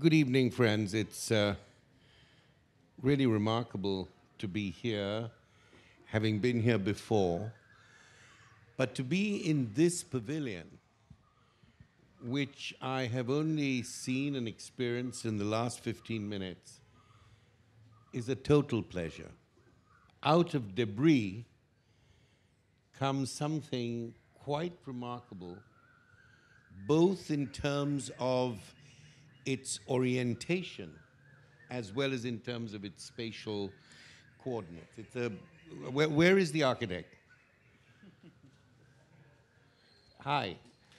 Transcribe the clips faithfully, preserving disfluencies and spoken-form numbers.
Good evening, friends. It's uh, really remarkable to be here, having been here before, but to be in this pavilion, which I have only seen and experienced in the last fifteen minutes, is a total pleasure. Out of debris comes something quite remarkable, both in terms of its orientation as well as in terms of its spatial coordinates. It's a, where, where is the architect? Hi.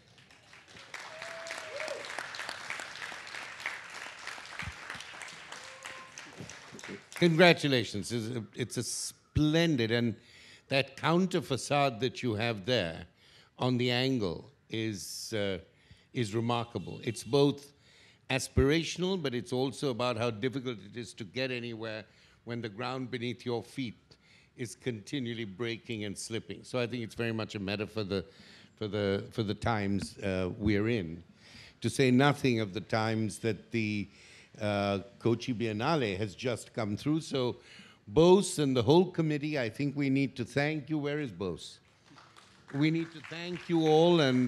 Congratulations. It's a, it's a splendid, and that counter facade that you have there on the angle is, uh, is remarkable. It's both aspirational, but it's also about how difficult it is to get anywhere when the ground beneath your feet is continually breaking and slipping. So I think it's very much a metaphor for the, for the, for the times uh, we're in. To say nothing of the times that the uh, Kochi Biennale has just come through. So Bose and the whole committee, I think we need to thank you. Where is Bose? We need to thank you all and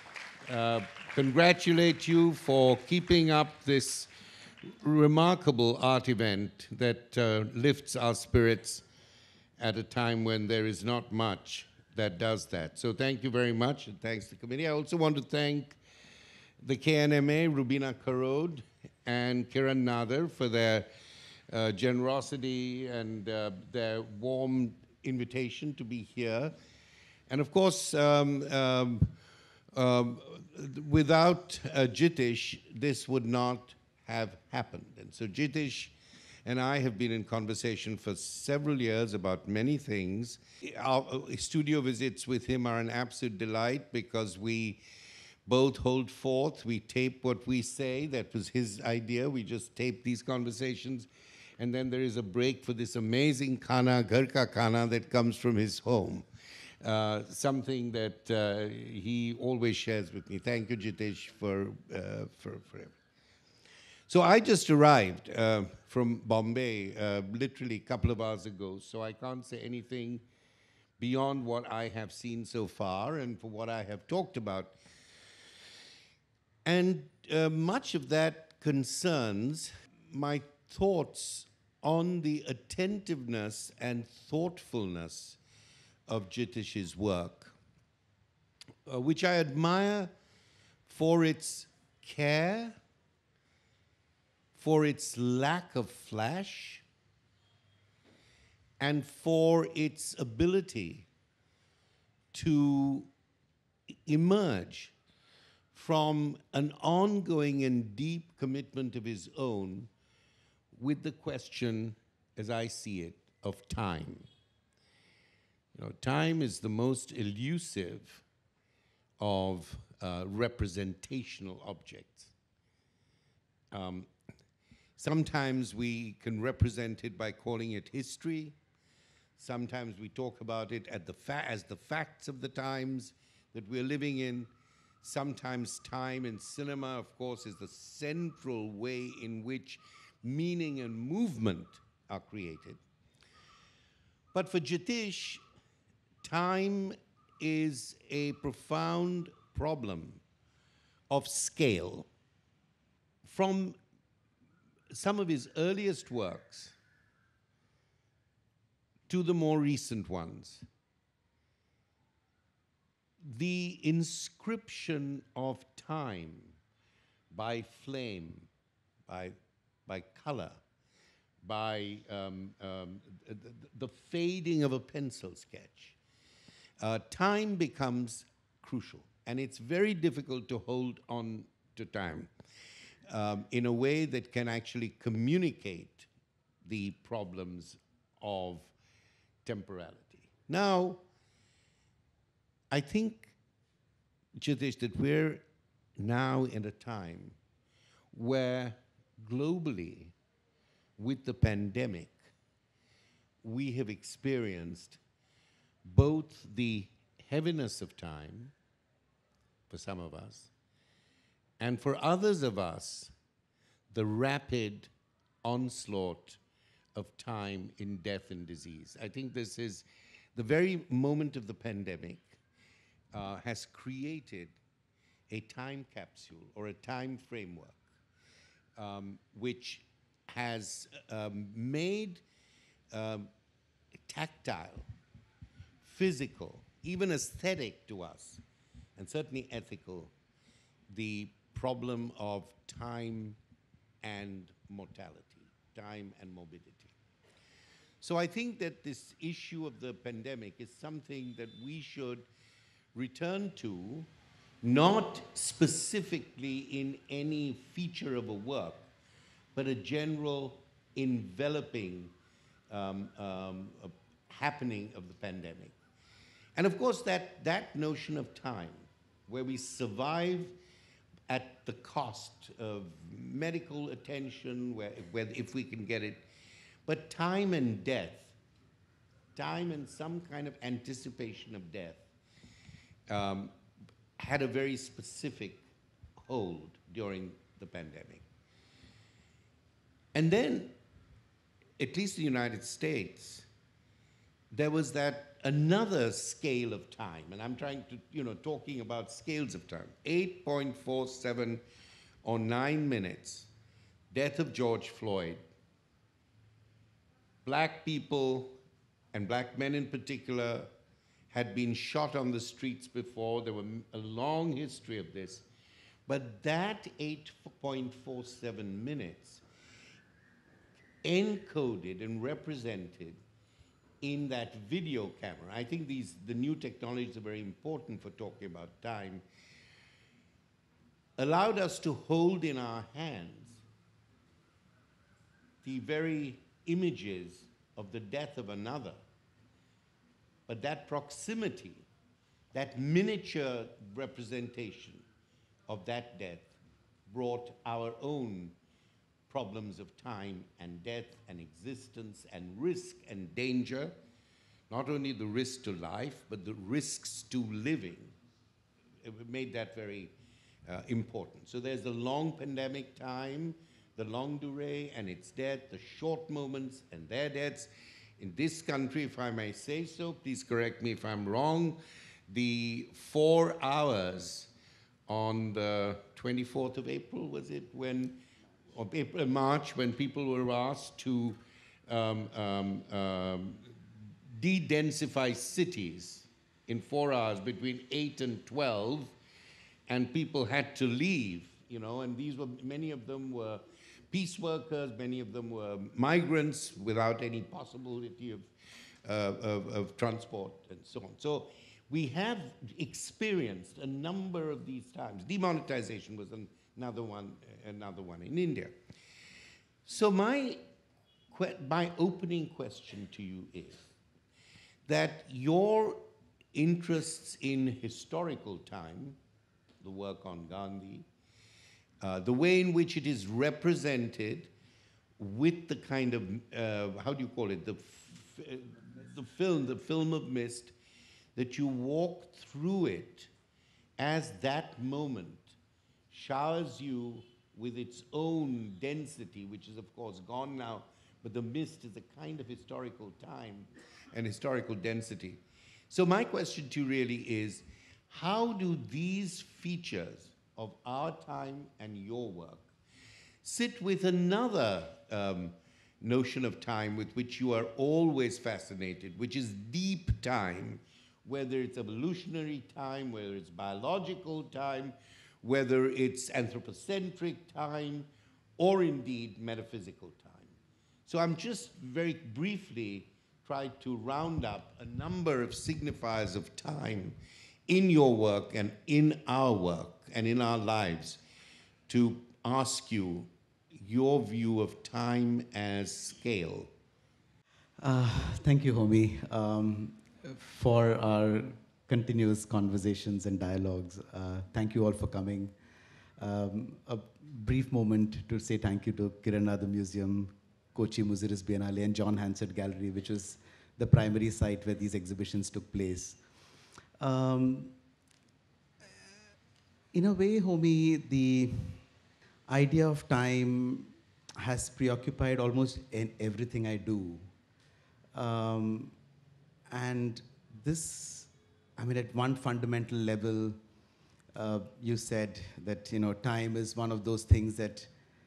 uh, congratulate you for keeping up this remarkable art event that uh, lifts our spirits at a time when there is not much that does that. So thank you very much, and thanks to the committee. I also want to thank the K N M A, Rubina Karod, and Kiran Nadar for their uh, generosity and uh, their warm invitation to be here. And of course, um, um, um, without uh, Jitish, this would not have happened. And so Jitish and I have been in conversation for several years about many things. Our uh, studio visits with him are an absolute delight because we both hold forth, we tape what we say. That was his idea. We just tape these conversations. And then there is a break for this amazing khana, ghar ka khana, that comes from his home. Uh, something that uh, he always shares with me. Thank you, Jitish, for, uh, for, for everything. So I just arrived uh, from Bombay uh, literally a couple of hours ago, so I can't say anything beyond what I have seen so far and for what I have talked about. And uh, much of that concerns my thoughts on the attentiveness and thoughtfulness of Jitish's work, uh, which I admire for its care, for its lack of flash, and for its ability to emerge from an ongoing and deep commitment of his own with the question, as I see it, of time. You know, time is the most elusive of uh, representational objects. Um, sometimes we can represent it by calling it history. Sometimes we talk about it at the fa as the facts of the times that we're living in. Sometimes time in cinema, of course, is the central way in which meaning and movement are created. But for Jitish, time is a profound problem of scale. From some of his earliest works to the more recent ones, the inscription of time by flame, by, by color, by um, um, the, the fading of a pencil sketch, uh, time becomes crucial. And it's very difficult to hold on to time um, in a way that can actually communicate the problems of temporality. Now, I think, Jitish, that we're now in a time where globally, with the pandemic, we have experienced both the heaviness of time, for some of us, and for others of us, the rapid onslaught of time in death and disease. I think this is the very moment of the pandemic uh, has created a time capsule or a time framework um, which has um, made um, tactile, physical, even aesthetic to us, and certainly ethical, the problem of time and mortality, time and morbidity. So I think that this issue of the pandemic is something that we should return to, not specifically in any feature of a work, but a general enveloping um, um, uh, happening of the pandemic. And of course, that, that notion of time, where we survive at the cost of medical attention, where, where, if we can get it, but time and death, time and some kind of anticipation of death, um, had a very specific hold during the pandemic. And then, at least in the United States, there was that another scale of time, and I'm trying to, you know, talking about scales of time, eight point four seven or nine minutes, death of George Floyd. Black people, and black men in particular, had been shot on the streets before. There was a long history of this. But that eight point four seven minutes encoded and represented in that video camera. I think these, the new technologies are very important for talking about time, allowed us to hold in our hands the very images of the death of another. But that proximity, that miniature representation of that death brought our own problems of time and death and existence and risk and danger, not only the risk to life, but the risks to living. It made that very uh, important. So there's the long pandemic time, the longue durée and its death, the short moments and their deaths. In this country, if I may say so, please correct me if I'm wrong, the four hours on the twenty-fourth of April, was it, when, or April, March, when people were asked to um, um, um, de-densify cities in four hours between eight and twelve, and people had to leave, you know, and these were, many of them were peace workers, many of them were migrants without any possibility of, uh, of, of transport and so on. So we have experienced a number of these times. Demonetization was an, another one, another one in India. So my, my opening question to you is that your interests in historical time, the work on Gandhi, Uh, the way in which it is represented with the kind of, uh, how do you call it, the, f the film, the film of mist, that you walk through it as that moment showers you with its own density, which is of course gone now, but the mist is a kind of historical time and historical density. So my question to you really is, how do these features of our time and your work sit with another um, notion of time with which you are always fascinated, which is deep time, whether it's evolutionary time, whether it's biological time, whether it's anthropocentric time, or indeed metaphysical time. So I'm just very briefly trying to round up a number of signifiers of time in your work and in our work and in our lives, to ask you your view of time as scale. Uh, thank you, Homi, um, for our continuous conversations and dialogues. Uh, thank you all for coming. Um, a brief moment to say thank you to Kiran, the museum, Kochi-Muziris Biennale, and John Hansard Gallery, which was the primary site where these exhibitions took place. Um, in a way, Homi, the idea of time has preoccupied almost in everything I do. Um, and this, I mean, at one fundamental level, uh, you said that, you know, time is one of those things that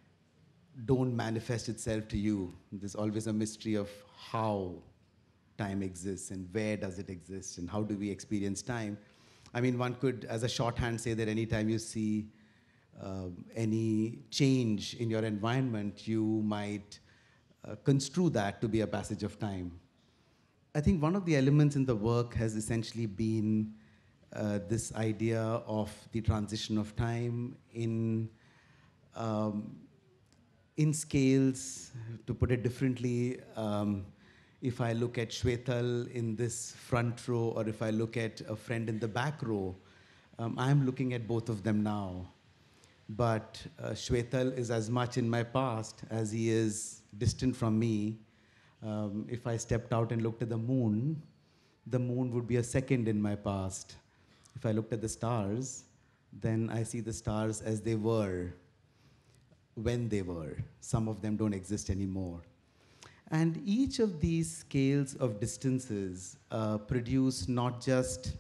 don't manifest itself to you. There's always a mystery of how time exists and where does it exist and how do we experience time. I mean, one could, as a shorthand, say that anytime you see um, any change in your environment, you might uh, construe that to be a passage of time. I think one of the elements in the work has essentially been uh, this idea of the transition of time in um, in scales. To put it differently, um, if I look at Shwetal in this front row, or if I look at a friend in the back row, um, I'm looking at both of them now. But uh, Shwetal is as much in my past as he is distant from me. Um, if I stepped out and looked at the moon, the moon would be a second in my past. If I looked at the stars, then I see the stars as they were, when they were. Some of them don't exist anymore. And each of these scales of distances uh, produce not just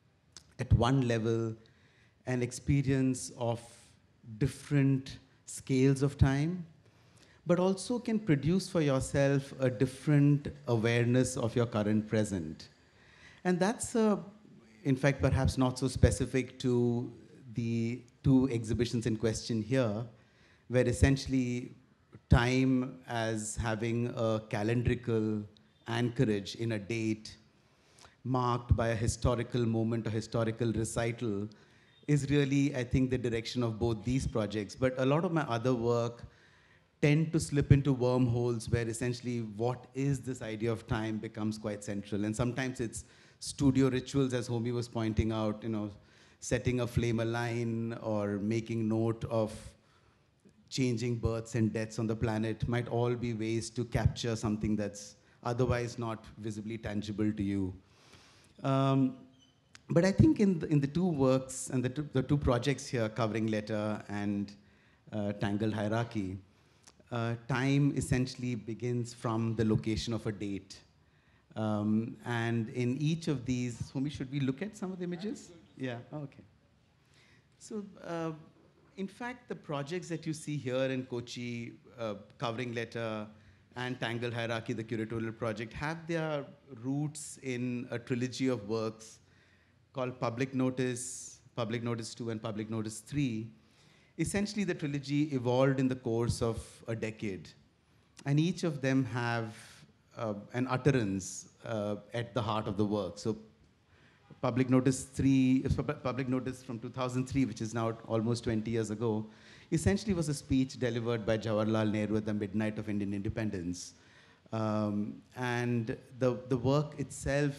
at one level an experience of different scales of time, but also can produce for yourself a different awareness of your current present. And that's, uh, in fact, perhaps not so specific to the two exhibitions in question here, where essentially time as having a calendrical anchorage in a date marked by a historical moment, a historical recital, is really, I think, the direction of both these projects. But a lot of my other work tend to slip into wormholes where essentially what is this idea of time becomes quite central. And sometimes it's studio rituals, as Homi was pointing out, you know, setting a flame align or making note of changing births and deaths on the planet might all be ways to capture something that's otherwise not visibly tangible to you. Um, but I think in the, in the two works and the two, the two projects here, Covering Letter and uh, Tangled Hierarchy, uh, time essentially begins from the location of a date. Um, and in each of these, Homi, should we look at some of the images? Yeah, oh, okay. So, uh, in fact, the projects that you see here in Kochi, uh, Covering Letter and Tangled Hierarchy, the curatorial project, have their roots in a trilogy of works called Public Notice, Public Notice two, and Public Notice three. Essentially, the trilogy evolved in the course of a decade. And each of them have uh, an utterance uh, at the heart of the work. So Public Notice three, Public Notice from two thousand three, which is now almost twenty years ago, essentially was a speech delivered by Jawaharlal Nehru at the midnight of Indian independence. Um, and the, the work itself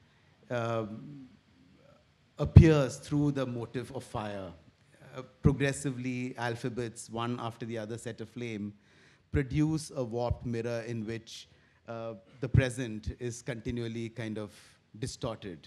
um, appears through the motive of fire. Uh, progressively, alphabets, one after the other set aflame, produce a warped mirror in which uh, the present is continually kind of distorted.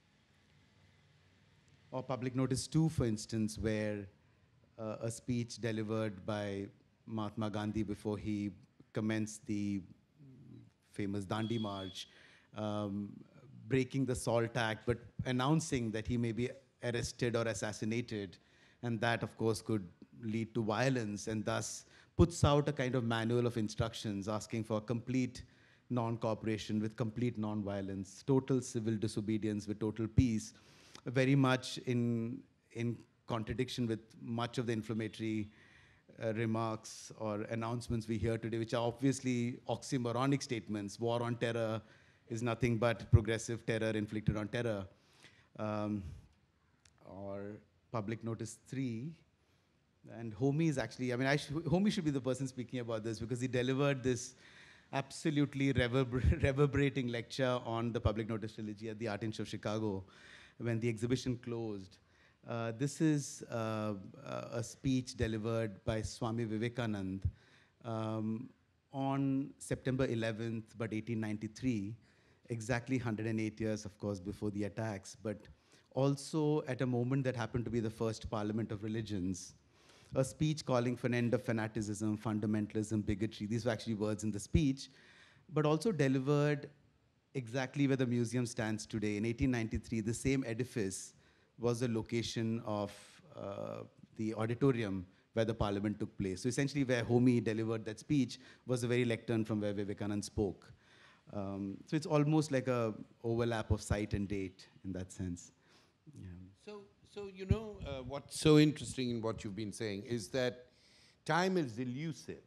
Or Public Notice two, for instance, where uh, a speech delivered by Mahatma Gandhi before he commenced the famous Dandi March, um, breaking the SALT Act, but announcing that he may be arrested or assassinated. And that, of course, could lead to violence, and thus puts out a kind of manual of instructions asking for complete non-cooperation with complete non-violence, total civil disobedience with total peace, very much in, in contradiction with much of the inflammatory uh, remarks or announcements we hear today, which are obviously oxymoronic statements. War on terror is nothing but progressive terror inflicted on terror. Um, or Public Notice three. And Homi is actually, I mean, I sh Homi should be the person speaking about this because he delivered this absolutely reverber reverberating lecture on the Public Notice trilogy at the Art Institute of Chicago when the exhibition closed. Uh, this is uh, a speech delivered by Swami Vivekanand um, on September eleventh, but eighteen ninety-three, exactly one hundred eight years, of course, before the attacks, but also at a moment that happened to be the first Parliament of Religions. a speech calling for an end of fanaticism, fundamentalism, bigotry. These were actually words in the speech, but also delivered exactly where the museum stands today. In eighteen ninety-three, the same edifice was the location of uh, the auditorium where the parliament took place. So essentially where Homi delivered that speech was the very lectern from where Vivekanand spoke. Um, so it's almost like a overlap of site and date in that sense. Yeah. So, so you know, uh, what's so interesting in what you've been saying is that time is elusive.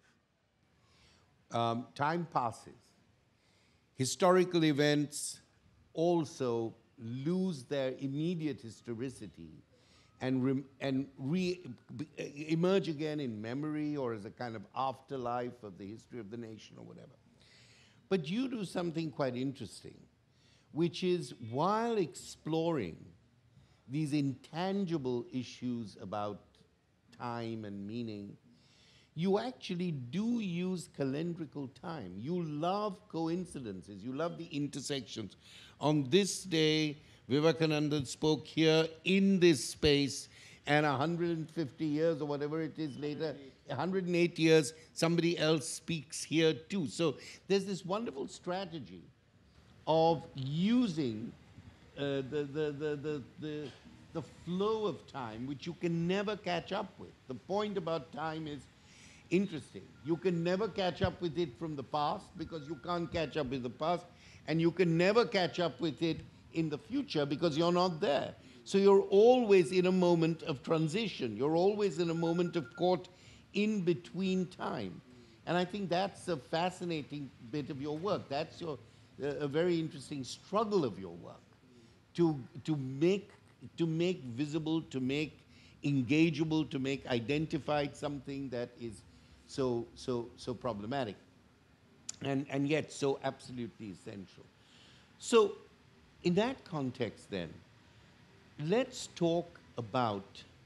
Um, time passes. Historical events also lose their immediate historicity and, re and re emerge again in memory or as a kind of afterlife of the history of the nation or whatever. But you do something quite interesting, which is while exploring these intangible issues about time and meaning, you actually do use calendrical time. You love coincidences. You love the intersections. On this day, Vivekananda spoke here in this space, and one hundred fifty years or whatever it is later, one hundred eight years, somebody else speaks here too. So there's this wonderful strategy of using uh, the, the, the, the, the, the flow of time, which you can never catch up with. The point about time is interesting. You can never catch up with it from the past because you can't catch up with the past, and you can never catch up with it in the future because you're not there. So you're always in a moment of transition. You're always in a moment of caught in between time. And I think that's a fascinating bit of your work. That's your, uh, a very interesting struggle of your work, to, to, make, to make visible, to make engageable, to make identified something that is so, so, so problematic, and, and yet so absolutely essential. So in that context then, let's talk about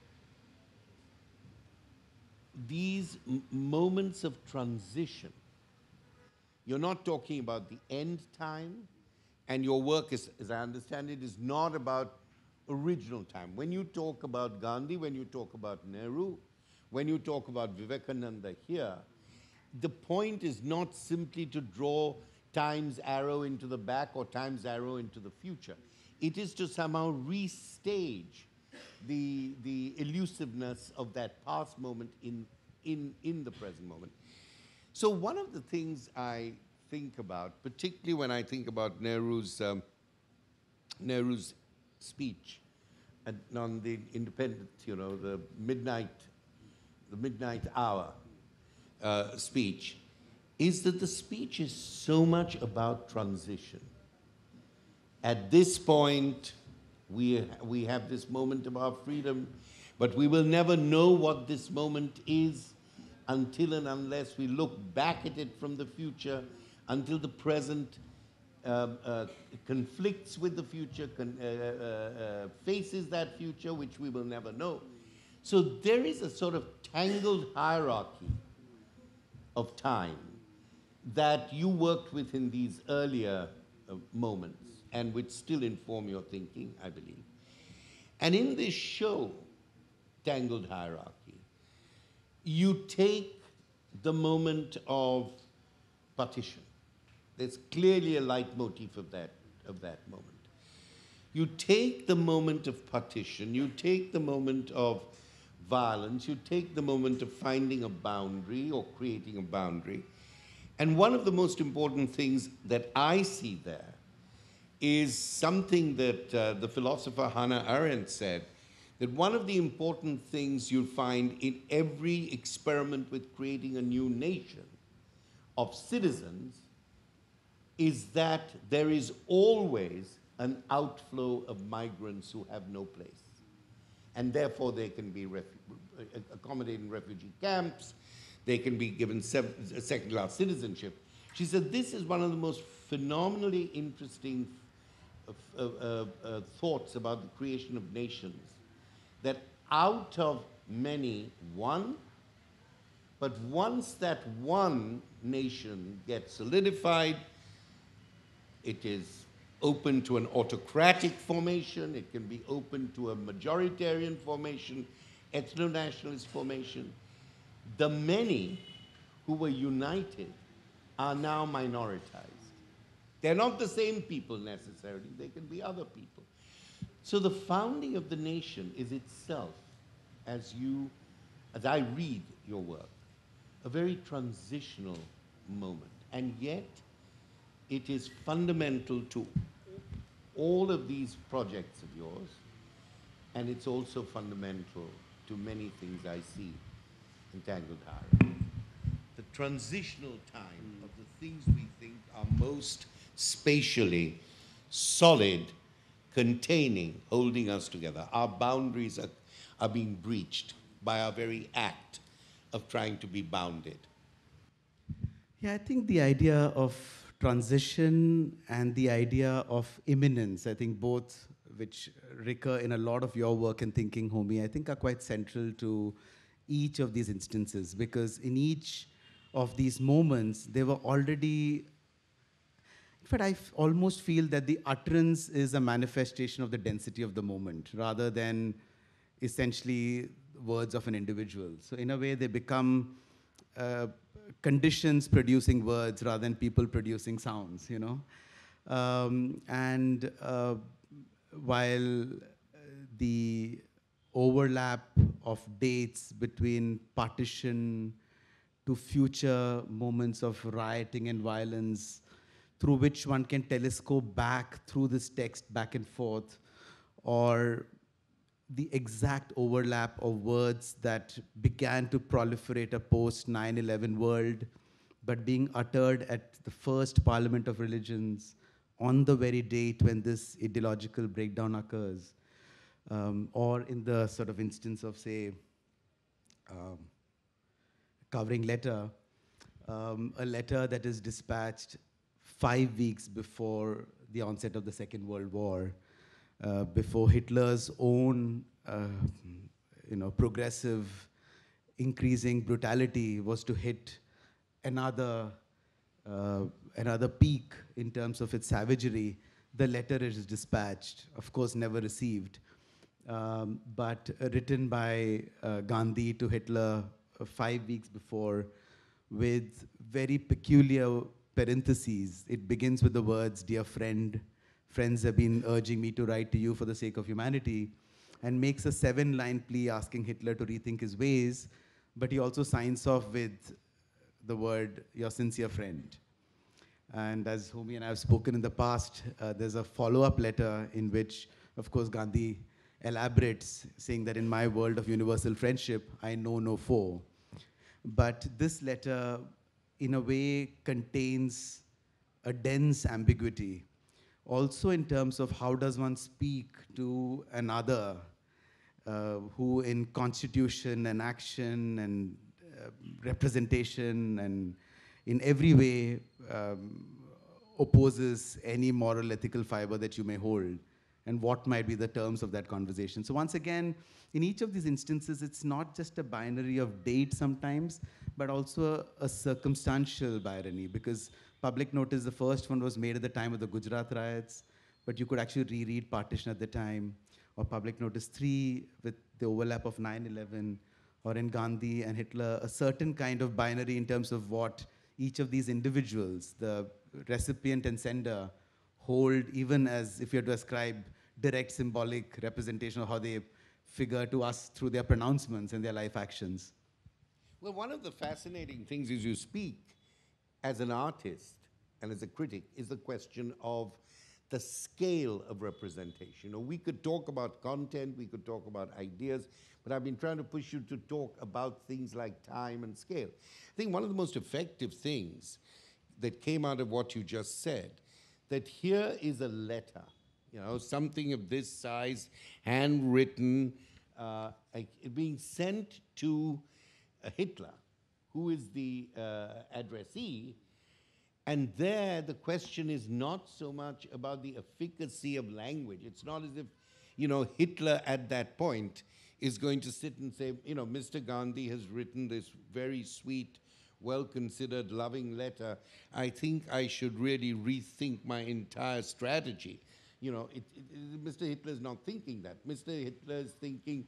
these m moments of transition. You're not talking about the end time, and your work, is, as I understand it, is not about original time. When you talk about Gandhi, when you talk about Nehru, when you talk about Vivekananda here, the point is not simply to draw time's arrow into the back or time's arrow into the future. It is to somehow restage the, the elusiveness of that past moment in, in, in the present moment. So one of the things I think about, particularly when I think about Nehru's, um, Nehru's speech at, on the independence, you know, the midnight, the midnight hour uh, speech, is that the speech is so much about transition. At this point, we, we have this moment of our freedom, but we will never know what this moment is until and unless we look back at it from the future, until the present uh, uh, conflicts with the future, con uh, uh, uh, faces that future, which we will never know. So there is a sort of tangled hierarchy of time that you worked with in these earlier uh, moments, and which still inform your thinking, I believe. And in this show, Tangled Hierarchy, you take the moment of partition. There's clearly a leitmotif of that, of that moment. You take the moment of partition, you take the moment of violence, you take the moment of finding a boundary or creating a boundary. And one of the most important things that I see there is something that uh, the philosopher Hannah Arendt said, that one of the important things you'll find in every experiment with creating a new nation of citizens is that there is always an outflow of migrants who have no place. And therefore they can be accommodated in refugee camps, they can be given second-class citizenship. She said this is one of the most phenomenally interesting uh, uh, uh, thoughts about the creation of nations, that out of many, one, but once that one nation gets solidified, it is open to an autocratic formation, it can be open to a majoritarian formation, ethno-nationalist formation, the many who were united are now minoritized. They're not the same people necessarily, they can be other people. So the founding of the nation is itself, as you, as I read your work, a very transitional moment. And yet, it is fundamental to all of these projects of yours, and it's also fundamental to many things I see in Tangled Hierarchy. The transitional time of the things we think are most spatially solid, containing, holding us together. Our boundaries are, are being breached by our very act of trying to be bounded. Yeah, I think the idea of transition and the idea of imminence, I think both which recur in a lot of your work and thinking, Homi, I think are quite central to each of these instances, because in each of these moments, they were already, in fact, I f- almost feel that the utterance is a manifestation of the density of the moment rather than essentially words of an individual. So in a way, they become uh, conditions producing words rather than people producing sounds, you know. Um, and uh, while uh, the overlap of dates between partition to future moments of rioting and violence through which one can telescope back through this text back and forth, or the exact overlap of words that began to proliferate a post nine eleven world, but being uttered at the first Parliament of Religions on the very date when this ideological breakdown occurs. Um, or in the sort of instance of, say, um, covering letter, um, a letter that is dispatched five weeks before the onset of the Second World War, uh, before Hitler's own, uh, you know, progressive, increasing brutality was to hit another, uh, another peak in terms of its savagery. The letter is dispatched, of course, never received, um, but uh, written by uh, Gandhi to Hitler uh, five weeks before, with very peculiar parentheses. It begins with the words, "Dear friend, friends have been urging me to write to you for the sake of humanity," and makes a seven-line plea asking Hitler to rethink his ways, but he also signs off with the word, "your sincere friend." And as Homi and I have spoken in the past, uh, there's a follow-up letter in which, of course, Gandhi elaborates, saying that in my world of universal friendship, I know no foe. But this letter, in a way, contains a dense ambiguity. Also in terms of how does one speak to another uh, who in constitution and action and uh, representation and in every way um, opposes any moral ethical fiber that you may hold, and what might be the terms of that conversation. So once again, in each of these instances, it's not just a binary of date sometimes, but also a, a circumstantial binary, because public notice, the first one was made at the time of the Gujarat riots, but you could actually reread partition at the time, or public notice three with the overlap of nine eleven, or in Gandhi and Hitler, a certain kind of binary in terms of what each of these individuals, the recipient and sender, hold, even as if you had to ascribe direct symbolic representation of how they figure to us through their pronouncements and their life actions. Well, one of the fascinating things is you speak as an artist and as a critic is the question of the scale of representation. You know, we could talk about content, we could talk about ideas, but I've been trying to push you to talk about things like time and scale. I think one of the most effective things that came out of what you just said, that here is a letter, you know, something of this size, handwritten, uh, being sent to uh, Hitler, who is the uh, addressee. And there, the question is not so much about the efficacy of language. It's not as if, you know, Hitler at that point is going to sit and say, you know, Mister Gandhi has written this very sweet, well-considered, loving letter. I think I should really rethink my entire strategy. You know, it, it, Mister Hitler is not thinking that. Mister Hitler is thinking,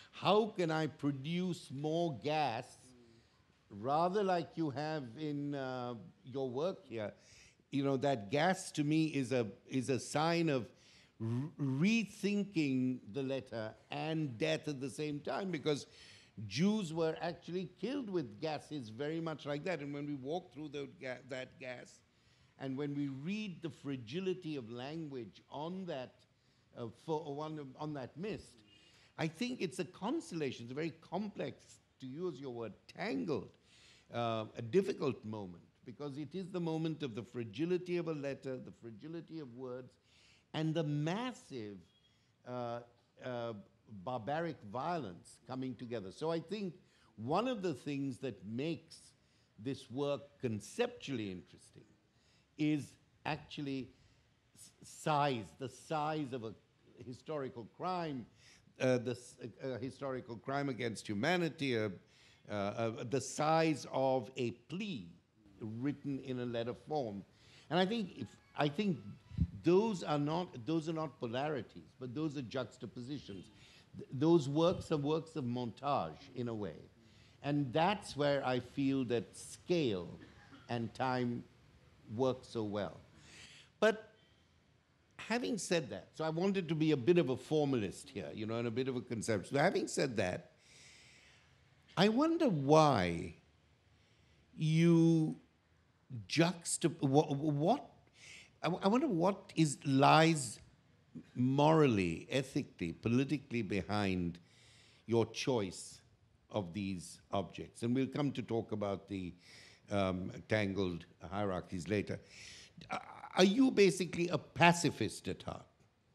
how can I produce more gas, rather like you have in uh, your work here? You know, that gas to me is a, is a sign of r- rethinking the letter and death at the same time, because Jews were actually killed with gases very much like that. And when we walk through the ga- that gas, and when we read the fragility of language on that, uh, for one, on that mist, I think it's a constellation. It's a very complex, to use your word, tangled, uh, a difficult moment, because it is the moment of the fragility of a letter, the fragility of words, and the massive uh, uh, barbaric violence coming together. So I think one of the things that makes this work conceptually interesting is actually s- size, the size of a historical crime, uh, the s- uh, historical crime against humanity, uh, uh, uh, the size of a plea written in a letter form. And I think if I think those are not those are not polarities, but those are juxtapositions. Th- those works are works of montage in a way. And that's where I feel that scale and time work so well. But having said that, so I wanted to be a bit of a formalist here, you know, and a bit of a conceptualist. So having said that, I wonder why you juxtap what, what I, I wonder what is lies morally, ethically, politically behind your choice of these objects. And we'll come to talk about the um, tangled hierarchies later. Uh, Are you basically a pacifist at heart?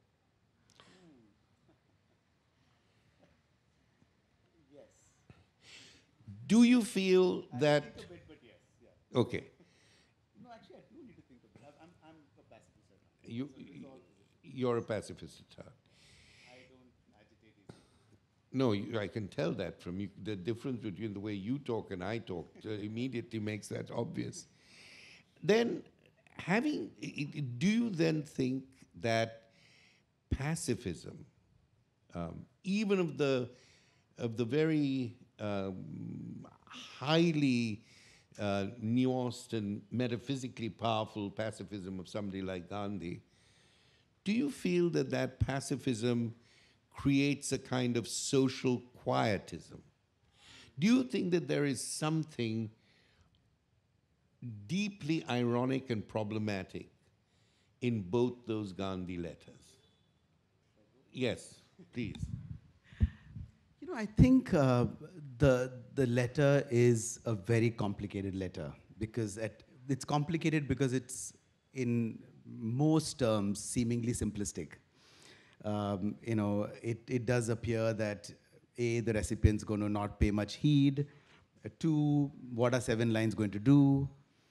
Do you feel that? Think a bit, but yes, yeah. Okay, No, actually, I do need to think a bit. I'm, I'm a pacifist at heart. you, So this all, you're a pacifist at heart. I don't agitate easily. No, you, I can tell that from you. The difference between the way you talk and I talk uh, immediately makes that obvious. Then, having, i- i- do you then think that pacifism, um, even of the of the very um, highly uh, nuanced and metaphysically powerful pacifism of somebody like Gandhi, do you feel that that pacifism creates a kind of social quietism? Do you think that there is something deeply ironic and problematic in both those Gandhi letters? Yes, please. You know, I think uh, the the letter is a very complicated letter because at, it's complicated because it's in most terms seemingly simplistic. Um, you know, it, it does appear that A, the recipient's going to not pay much heed. Uh, two, what are seven lines going to do?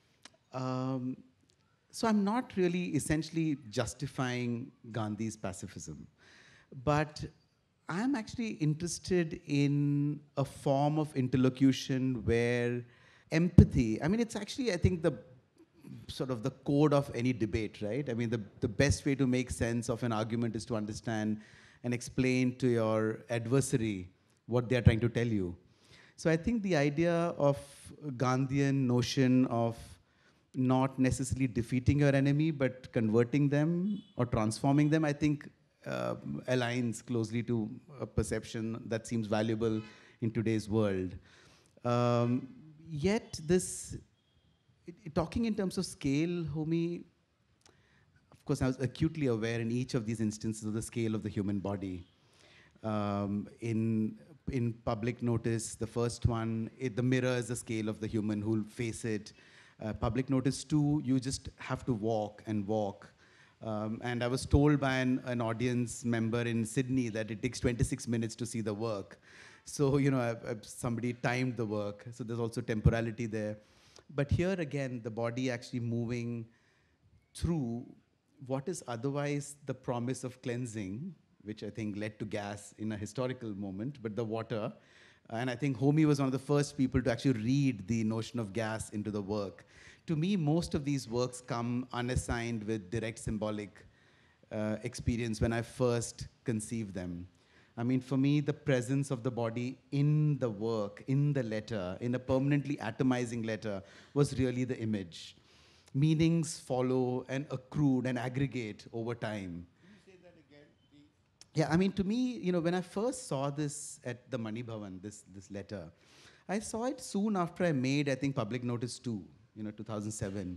Um, so I'm not really essentially justifying Gandhi's pacifism, but I'm actually interested in a form of interlocution where empathy, I mean, it's actually, I think, the sort of the code of any debate, right? I mean, the, the best way to make sense of an argument is to understand and explain to your adversary what they're trying to tell you. So I think the idea of Gandhian notion of not necessarily defeating your enemy, but converting them or transforming them, I think uh, aligns closely to a perception that seems valuable in today's world. Um, yet this, it, it- talking in terms of scale, Homi, of course, I was acutely aware in each of these instances of the scale of the human body. Um, in in public notice, the first one, it, the mirror is the scale of the human who'll face it. Uh, public notice two, you just have to walk and walk. Um, and I was told by an, an audience member in Sydney that it takes twenty-six minutes to see the work. So, you know, I, I, somebody timed the work. So there's also temporality there. But here again, the body actually moving through what is otherwise the promise of cleansing, which I think led to gas in a historical moment, but the water. And I think Homi was one of the first people to actually read the notion of gas into the work. To me, most of these works come unassigned with direct symbolic uh, experience when I first conceived them. I mean, for me, the presence of the body in the work, in the letter, in a permanently atomizing letter, was really the image. Meanings follow and accrue and aggregate over time. Can you say that again, please? Yeah, I mean, to me, you know, when I first saw this at the Mani Bhavan, this, this letter, I saw it soon after I made, I think, Public Notice two, you know, two thousand seven.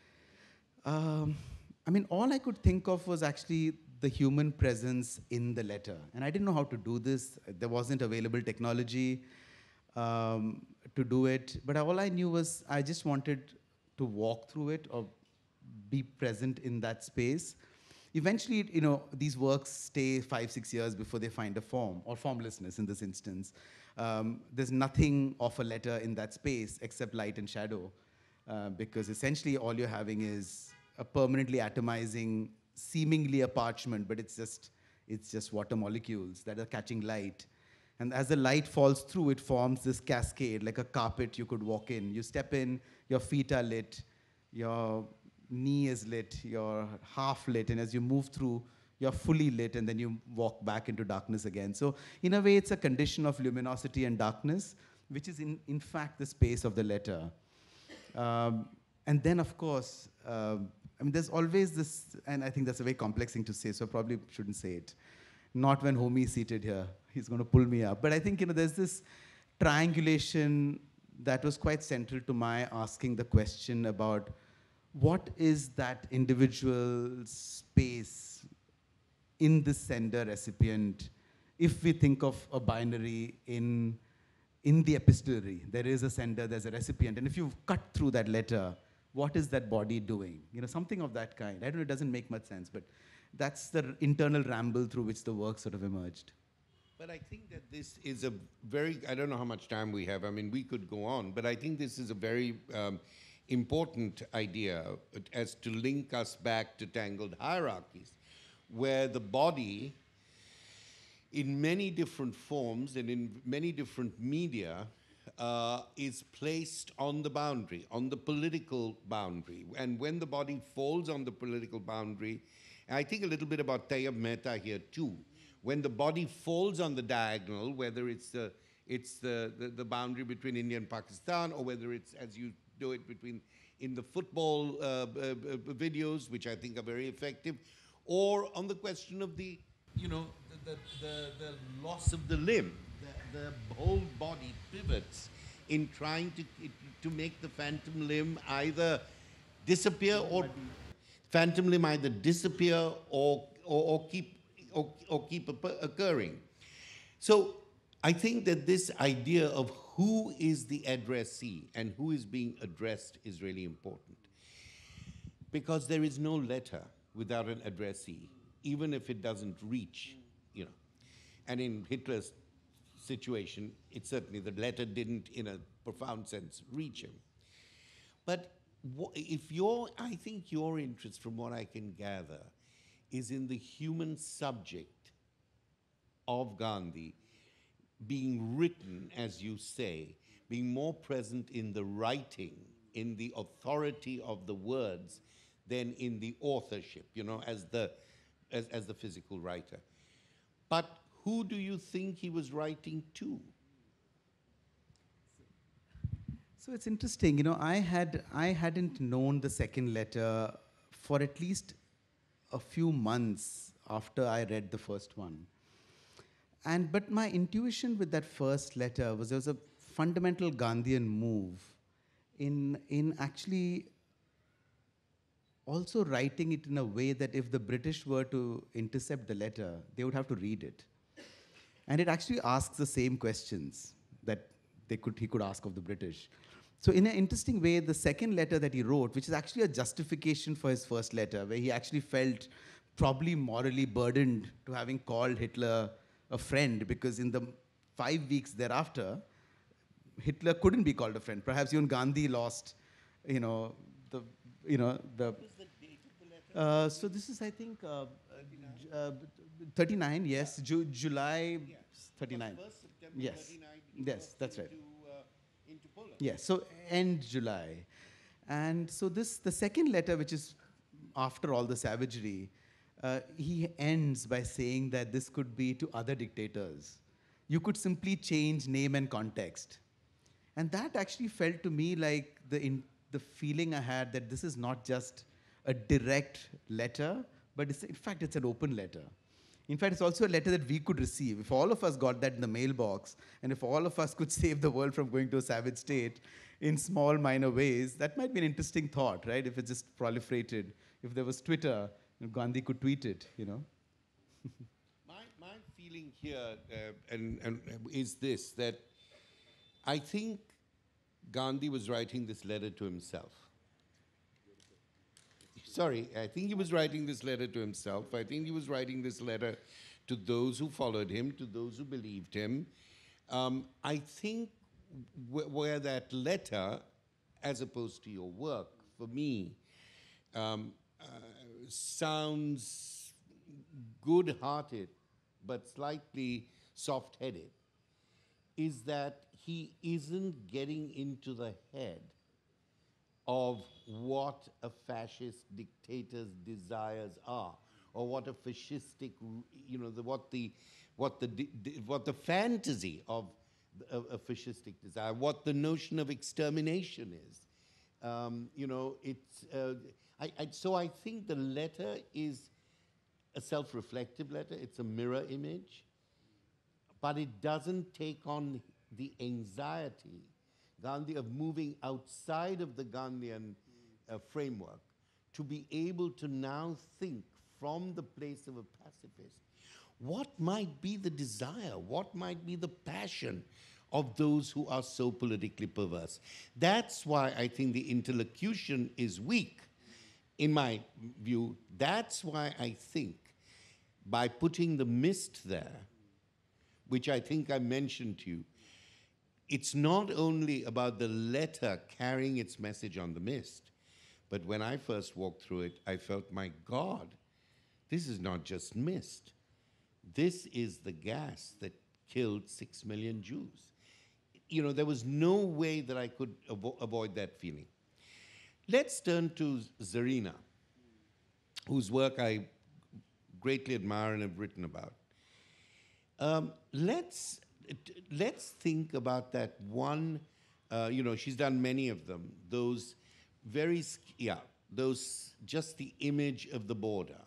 Um, I mean, all I could think of was actually the human presence in the letter. And I didn't know how to do this. There wasn't available technology um, to do it. But all I knew was I just wanted to walk through it or be present in that space. Eventually, you know, these works stay five, six years before they find a form, or formlessness in this instance. Um, there's nothing of a letter in that space except light and shadow, uh, because essentially all you're having is a permanently atomizing, seemingly a parchment, but it's just, it's just water molecules that are catching light. And as the light falls through, it forms this cascade, like a carpet you could walk in. You step in, your feet are lit, your knee is lit, you're half lit, and as you move through, you're fully lit, and then you walk back into darkness again. So in a way, it's a condition of luminosity and darkness, which is in, in fact the space of the letter. Um, and then, of course, uh, I mean, there's always this, and I think that's a very complex thing to say, so I probably shouldn't say it. Not when Homi is seated here. He's going to pull me up. But I think, you know, there's this triangulation that was quite central to my asking the question about what is that individual space in the sender recipient. If we think of a binary in, in the epistolary, there is a sender, there's a recipient. And if you cut through that letter, what is that body doing? You know, something of that kind. I don't know, it doesn't make much sense, but that's the internal ramble through which the work sort of emerged. But I think that this is a very, I don't know how much time we have. I mean, we could go on, but I think this is a very um, important idea as to link us back to Tangled Hierarchies, where the body, in many different forms and in many different media, uh, is placed on the boundary, on the political boundary. And when the body falls on the political boundary, and I think a little bit about Tayyab Mehta here too, when the body falls on the diagonal, whether it's the, it's the, the, the boundary between India and Pakistan, or whether it's, as you do it, between in the football uh, uh, videos, which I think are very effective, or on the question of the, you know, the, the, the, the loss of the limb. The, the whole body pivots in trying to, to make the phantom limb either disappear or phantom limb either disappear or, or, or keep or, or keep occurring. So I think that this idea of who is the addressee and who is being addressed is really important, because there is no letter without an addressee, even if it doesn't reach, you know. And in Hitler's situation, it certainly, the letter didn't, in a profound sense, reach him. But if your, I think your interest, from what I can gather, is in the human subject of Gandhi being written, as you say, being more present in the writing, in the authority of the words, than in the authorship, you know, as the, as, as the physical writer. But who do you think he was writing to? So it's interesting, you know, I, had, I hadn't known the second letter for at least a few months after I read the first one. And, but my intuition with that first letter was there was a fundamental Gandhian move in, in actually also writing it in a way that if the British were to intercept the letter, they would have to read it. And it actually asks the same questions that they could, he could ask of the British. So in an interesting way, the second letter that he wrote, which is actually a justification for his first letter, where he actually felt probably morally burdened to having called Hitler a friend, because in the five weeks thereafter, Hitler couldn't be called a friend. Perhaps even Gandhi lost, you know, the, you know, the. What was the date of the letter? Uh, so this is, I think, uh, uh, thirty-nine, yes, Ju July Yeah. thirty-nine. First September Yes. thirty-nine, Yes, that's right. into, uh, into Poland. Yes, so end July. And so this, the second letter, which is after all the savagery, uh, he ends by saying that this could be to other dictators. You could simply change name and context. And that actually felt to me like the, in, the feeling I had that this is not just a direct letter, but it's, in fact, it's an open letter. In fact, it's also a letter that we could receive. If all of us got that in the mailbox, and if all of us could save the world from going to a savage state in small, minor ways, that might be an interesting thought, right? If it just proliferated. If there was Twitter, Gandhi could tweet it, you know? my, my feeling here uh, and, and is this, that I think Gandhi was writing this letter to himself. Sorry, I think he was writing this letter to himself. I think he was writing this letter to those who followed him, to those who believed him. Um, I think wh where that letter, as opposed to your work, for me, um, uh, sounds good-hearted, but slightly soft-headed, is that he isn't getting into the head of what a fascist dictator's desires are, or what a fascistic, you know, the, what the, what the, what the fantasy of a, a fascistic desire, what the notion of extermination is. Um, you know, it's. Uh, I, I, so I think the letter is a self-reflective letter. It's a mirror image, but it doesn't take on the anxiety, Gandhi, of moving outside of the Gandhian uh, framework to be able to now think from the place of a pacifist, what might be the desire, what might be the passion of those who are so politically perverse. That's why I think the interlocution is weak, in my view. That's why I think by putting the mist there, which I think I mentioned to you, it's not only about the letter carrying its message on the mist, but when I first walked through it, I felt, my God, this is not just mist. This is the gas that killed six million Jews. You know, there was no way that I could avo avoid that feeling. Let's turn to Zarina, whose work I greatly admire and have written about. Um, let's, let's think about that one, uh, you know, she's done many of them, those very, yeah, those, just the image of the border.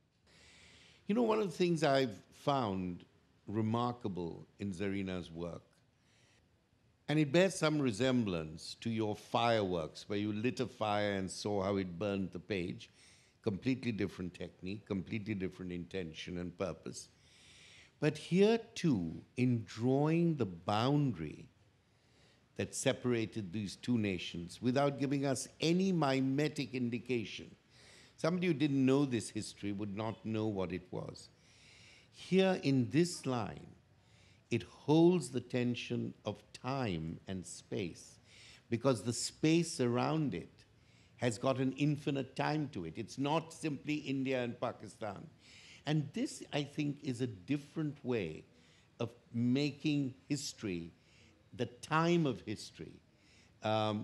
You know, one of the things I've found remarkable in Zarina's work, and it bears some resemblance to your fireworks, where you lit a fire and saw how it burned the page, completely different technique, completely different intention and purpose. But here, too, in drawing the boundary that separated these two nations without giving us any mimetic indication, somebody who didn't know this history would not know what it was. Here, in this line, it holds the tension of time and space, because the space around it has got an infinite time to it. It's not simply India and Pakistan. And this, I think, is a different way of making history, the time of history, um,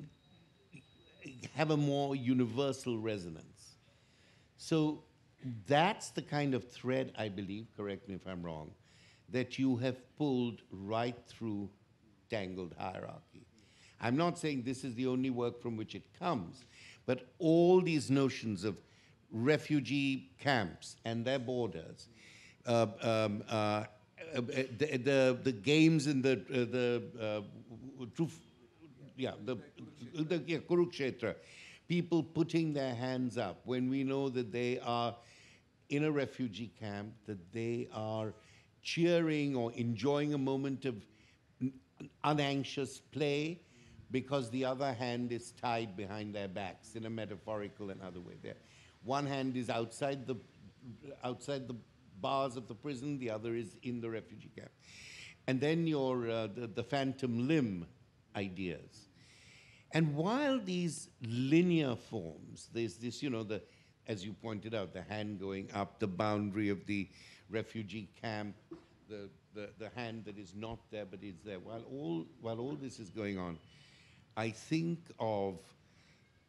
have a more universal resonance. So that's the kind of thread, I believe, correct me if I'm wrong, that you have pulled right through Tangled Hierarchy. I'm not saying this is the only work from which it comes, but all these notions of refugee camps and their borders, uh, um, uh, the, the, the games in the, uh, the uh, truth, yeah, the, the yeah, Kurukshetra, people putting their hands up when we know that they are in a refugee camp, that they are cheering or enjoying a moment of unanxious play because the other hand is tied behind their backs in a metaphorical and other way. There, one hand is outside the, outside the bars of the prison, the other is in the refugee camp. And then your, uh, the, the phantom limb ideas. And while these linear forms, there's this, you know, the, as you pointed out, the hand going up, the boundary of the refugee camp, the, the, the hand that is not there but is there. While all, while all this is going on, I think of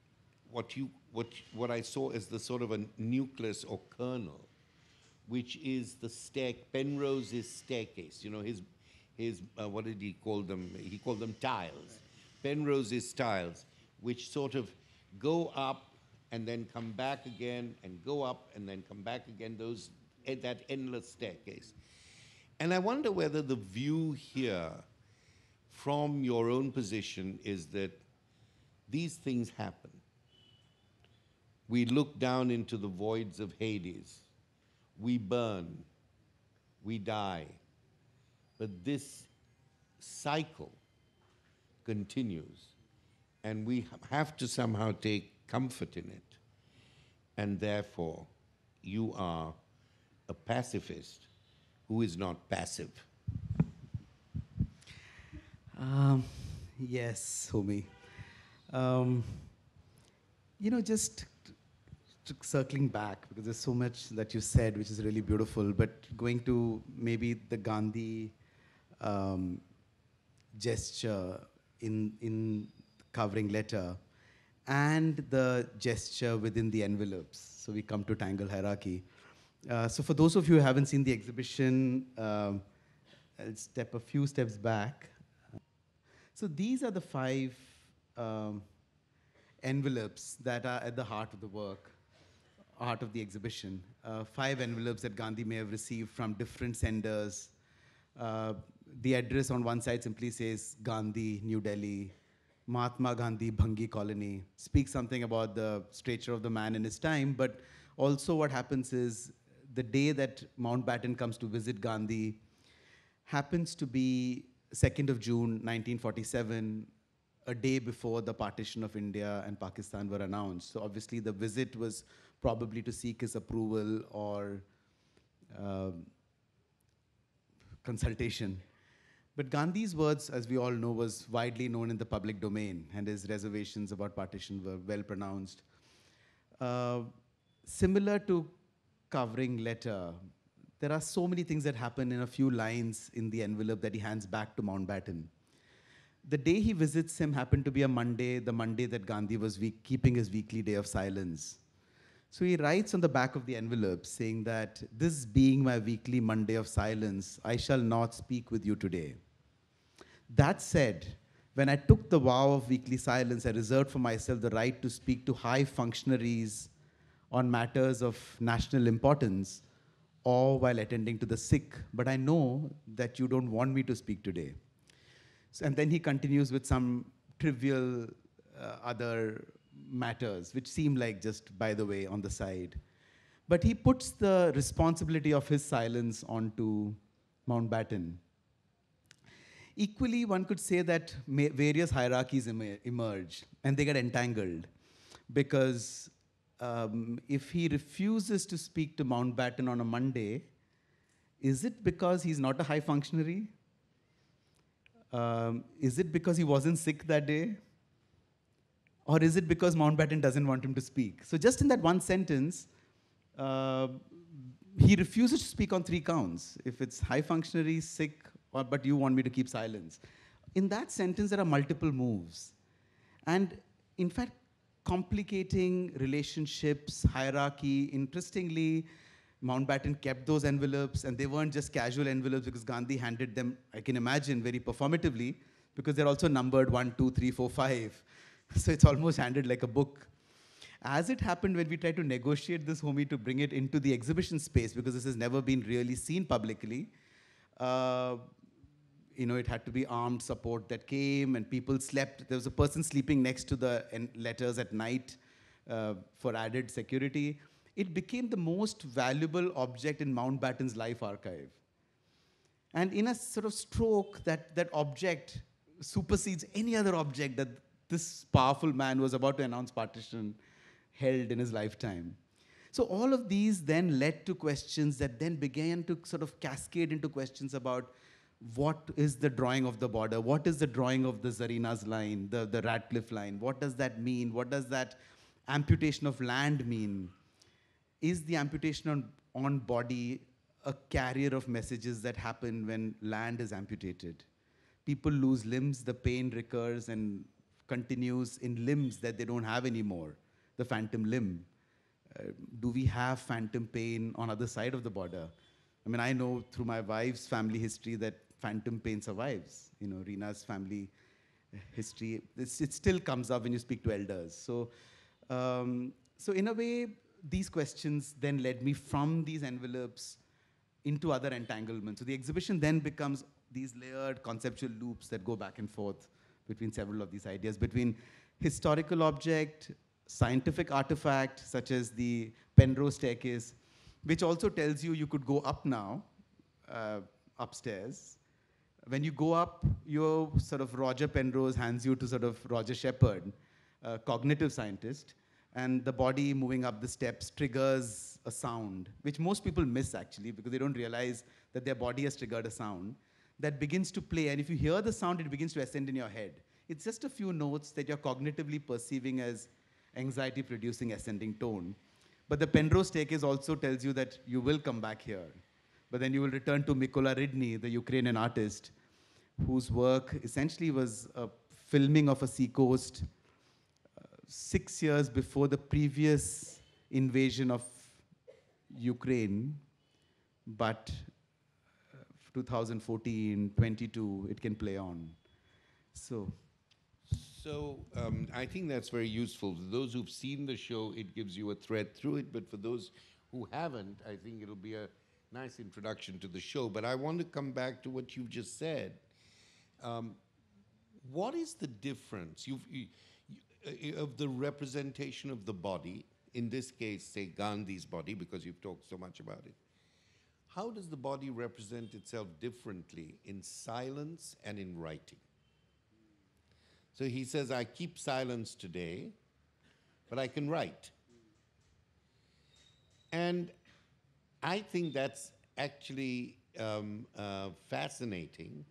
what you what what I saw as the sort of a nucleus or kernel, which is the stair Penrose's staircase. You know, his his uh, what did he call them? He called them tiles. Penrose's tiles, which sort of go up and then come back again, and go up and then come back again. Those eh, that endless staircase. And I wonder whether the view here, from your own position, is that these things happen. We look down into the voids of Hades. We burn. We die. But this cycle continues, and we have to somehow take comfort in it. And therefore, you are a pacifist who is not passive. Um, yes, Homi. Um, you know, just t- circling back, because there's so much that you said which is really beautiful, but going to maybe the Gandhi um, gesture in, in covering letter and the gesture within the envelopes. So we come to Tangled Hierarchy. Uh, so for those of you who haven't seen the exhibition, um, I'll step a few steps back. So these are the five um, envelopes that are at the heart of the work, heart of the exhibition. Uh, five envelopes that Gandhi may have received from different senders. Uh, the address on one side simply says Gandhi, New Delhi. Mahatma Gandhi, Bhangi Colony. Speaks something about the stature of the man in his time, but also what happens is the day that Mountbatten comes to visit Gandhi happens to be second of June nineteen forty-seven, a day before the partition of India and Pakistan were announced. So obviously the visit was probably to seek his approval or uh, consultation. But Gandhi's words, as we all know, was widely known in the public domain, and his reservations about partition were well pronounced. Uh, similar to covering letter, there are so many things that happen in a few lines in the envelope that he hands back to Mountbatten. The day he visits him happened to be a Monday, the Monday that Gandhi was week, keeping his weekly day of silence. So he writes on the back of the envelope saying that, "This being my weekly Monday of silence, I shall not speak with you today. That said, when I took the vow of weekly silence, I reserved for myself the right to speak to high functionaries on matters of national importance or while attending to the sick, but I know that you don't want me to speak today." So, and then he continues with some trivial uh, other matters, which seem like just by the way on the side. But he puts the responsibility of his silence onto Mountbatten. Equally, one could say that various hierarchies em emerge and they get entangled, because um, if he refuses to speak to Mountbatten on a Monday, is it because he's not a high functionary? Um, is it because he wasn't sick that day? Or is it because Mountbatten doesn't want him to speak? So just in that one sentence, uh, he refuses to speak on three counts. If it's high functionary, sick, or, but you want me to keep silence. In that sentence, there are multiple moves. And in fact, complicating relationships, hierarchy. Interestingly, Mountbatten kept those envelopes, and they weren't just casual envelopes because Gandhi handed them, I can imagine, very performatively, because they're also numbered one, two, three, four, five. So it's almost handed like a book. As it happened, when we tried to negotiate this, Homi, to bring it into the exhibition space, because this has never been really seen publicly, uh, you know, it had to be armed support that came, and people slept. There was a person sleeping next to the letters at night uh, for added security. It became the most valuable object in Mountbatten's life archive. And in a sort of stroke, that, that object supersedes any other object that this powerful man was about to announce partition held in his lifetime. So all of these then led to questions that then began to sort of cascade into questions about what is the drawing of the border? What is the drawing of the Zarina's line, the, the Radcliffe line? What does that mean? What does that amputation of land mean? Is the amputation on, on body a carrier of messages that happen when land is amputated? People lose limbs, the pain recurs and continues in limbs that they don't have anymore. the phantom limb? Uh, do we have phantom pain on other side of the border? I mean, I know through my wife's family history that phantom pain survives. You know, Reena's family history, it's, it still comes up when you speak to elders. So, um, so in a way, these questions then led me from these envelopes into other entanglements. So the exhibition then becomes these layered conceptual loops that go back and forth between several of these ideas, between historical object, scientific artifact, such as the Penrose staircase, which also tells you you could go up now, uh, upstairs. When you go up, your sort of Roger Penrose hands you to sort of Roger Shepard, a cognitive scientist, and the body moving up the steps triggers a sound, which most people miss actually, because they don't realize that their body has triggered a sound that begins to play. And if you hear the sound, it begins to ascend in your head. It's just a few notes that you're cognitively perceiving as anxiety-producing ascending tone. But the Penrose staircase also tells you that you will come back here. But then you will return to Mykola Ridny, the Ukrainian artist, whose work essentially was a filming of a seacoast uh, six years before the previous invasion of Ukraine. But uh, twenty fourteen, twenty-two, it can play on. So. So um, I think that's very useful. For those who've seen the show, it gives you a thread through it. But for those who haven't, I think it'll be a nice introduction to the show. But I want to come back to what you've just said. Um, what is the difference you've, you, you, of the representation of the body, in this case, say Gandhi's body, because you've talked so much about it? How does the body represent itself differently in silence and in writing? So he says, I keep silence today, but I can write. And I think that's actually um, uh, fascinating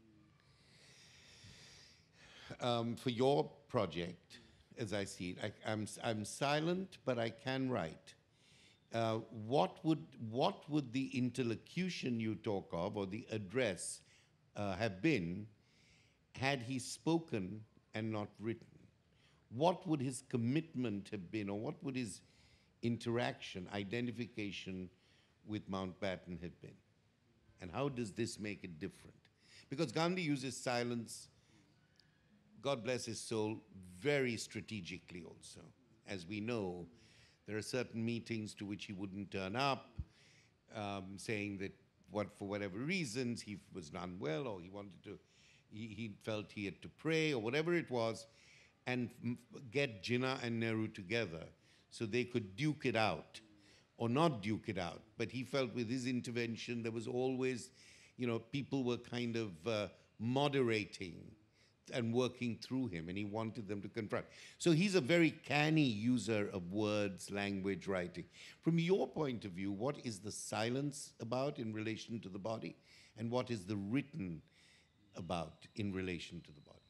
um, for your project, as I see it. I, I'm, I'm silent, but I can write. Uh, what would, what would the interlocution you talk of, or the address, uh, have been had he spoken and not written? What would his commitment have been, or what would his interaction, identification with Mountbatten have been? And how does this make it different? Because Gandhi uses silence, God bless his soul, very strategically also. As we know, there are certain meetings to which he wouldn't turn up, um, saying that what, for whatever reasons, he was unwell, or he wanted to, he, he felt he had to pray, or whatever it was, and get Jinnah and Nehru together so they could duke it out, or not duke it out. But he felt with his intervention, there was always, you know, people were kind of uh, moderating and working through him, and he wanted them to confront. So he's a very canny user of words, language, writing. From your point of view, what is the silence about in relation to the body, and what is the written about in relation to the body?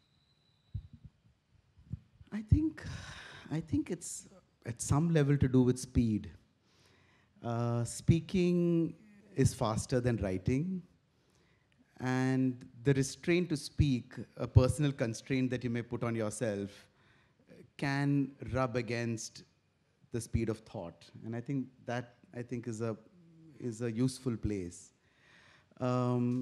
I think, I think it's at some level to do with speed. Uh, speaking is faster than writing, and the restraint to speak, a personal constraint that you may put on yourself, can rub against the speed of thought. And I think that, I think, is a, is a useful place. Um,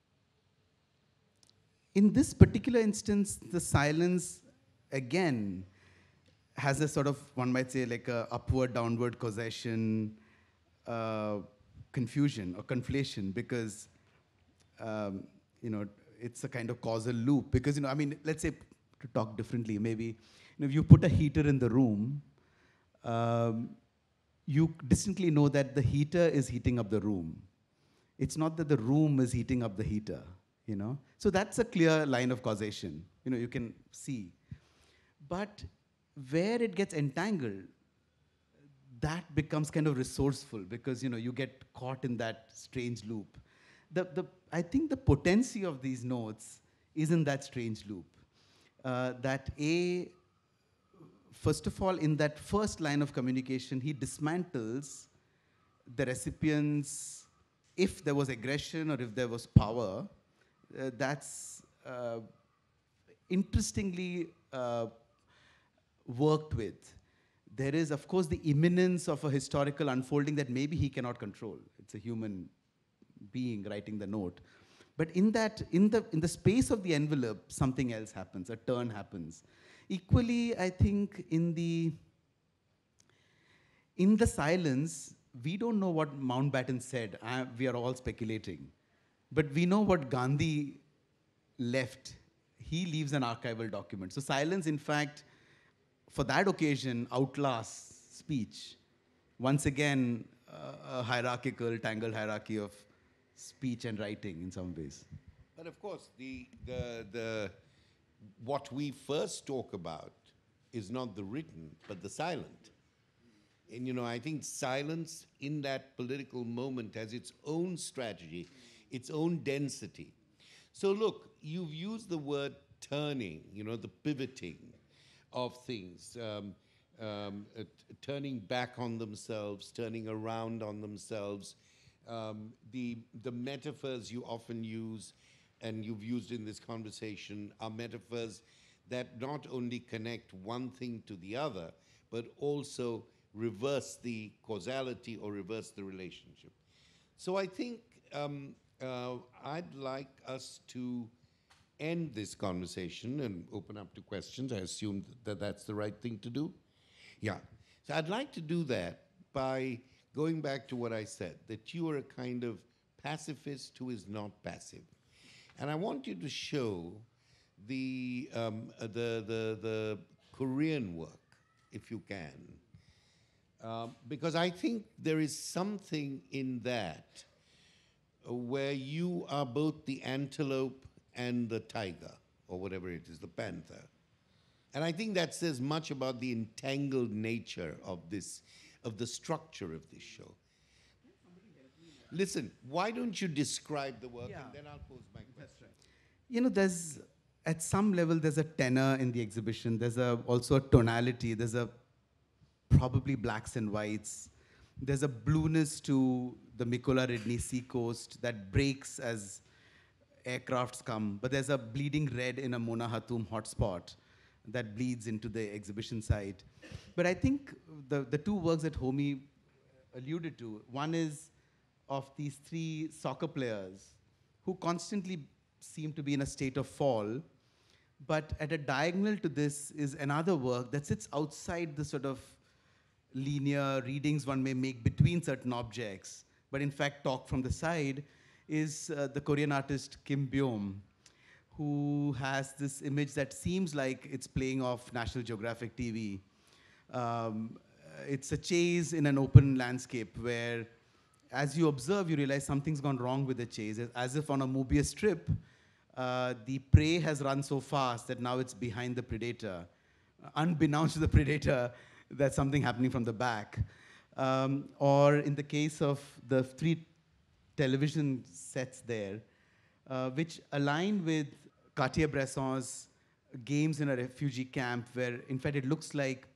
in this particular instance, the silence, again, has a sort of, one might say, like a upward, downward causation, uh, confusion or conflation, because um, you know, it's a kind of causal loop. Because, you know, I mean, let's say, to talk differently, maybe, you know, if you put a heater in the room, um, you distinctly know that the heater is heating up the room. It's not that the room is heating up the heater, you know? So that's a clear line of causation, you know, you can see. But where it gets entangled, that becomes kind of resourceful, because, you know, you get caught in that strange loop. The, the, I think the potency of these notes is in that strange loop. Uh, that A, first of all, in that first line of communication, he dismantles the recipient's, if there was aggression or if there was power, uh, that's uh, interestingly uh, worked with. there is, of course, the imminence of a historical unfolding that maybe he cannot control. It's a human being writing the note. But in that, in the, in the space of the envelope, something else happens, a turn happens. Equally, I think in the, in the silence, we don't know what Mountbatten said. I, we are all speculating. But we know what Gandhi left. He leaves an archival document. So silence, in fact, for that occasion, outlasts speech. Once again, uh, a hierarchical, tangled hierarchy of speech and writing in some ways. But of course, the, the, the, what we first talk about is not the written, but the silent. And you know, I think silence in that political moment has its own strategy, its own density. So look, you've used the word turning, you know, the pivoting of things, um, um, uh, turning back on themselves, turning around on themselves. Um, the, the metaphors you often use, and you've used in this conversation, are metaphors that not only connect one thing to the other, but also reverse the causality or reverse the relationship. So I think um, uh, I'd like us to end this conversation and open up to questions. I assume that that's the right thing to do. Yeah. So I'd like to do that by going back to what I said, that you are a kind of pacifist who is not passive. And I want you to show the, um, uh, the, the, the Korean work, if you can. Uh, because I think there is something in that uh, where you are both the antelope and the tiger, or whatever it is, the panther. And I think that says much about the entangled nature of this, of the structure of this show. Listen, why don't you describe the work, Yeah. and then I'll pose my question. You know, there's, at some level, there's a tenor in the exhibition. There's a, also a tonality. There's a probably blacks and whites. There's a blueness to the Mikola Redni seacoast that breaks as aircrafts come. But there's a bleeding red in a Mona Hatum hotspot that bleeds into the exhibition site. But I think the, the two works that Homi alluded to, one is of these three soccer players who constantly seem to be in a state of fall. But at a diagonal to this is another work that sits outside the sort of linear readings one may make between certain objects, but in fact talk from the side, is uh, the Korean artist Kim Byom, who has this image that seems like it's playing off National Geographic T V. Um, it's a chase in an open landscape where, as you observe, you realize something's gone wrong with the chase, as if on a Mobius strip, uh, the prey has run so fast that now it's behind the predator. Uh, unbeknownst to the predator, that's something happening from the back. Um, or in the case of the three television sets there, uh, which align with Cartier-Bresson's games in a refugee camp, where in fact it looks like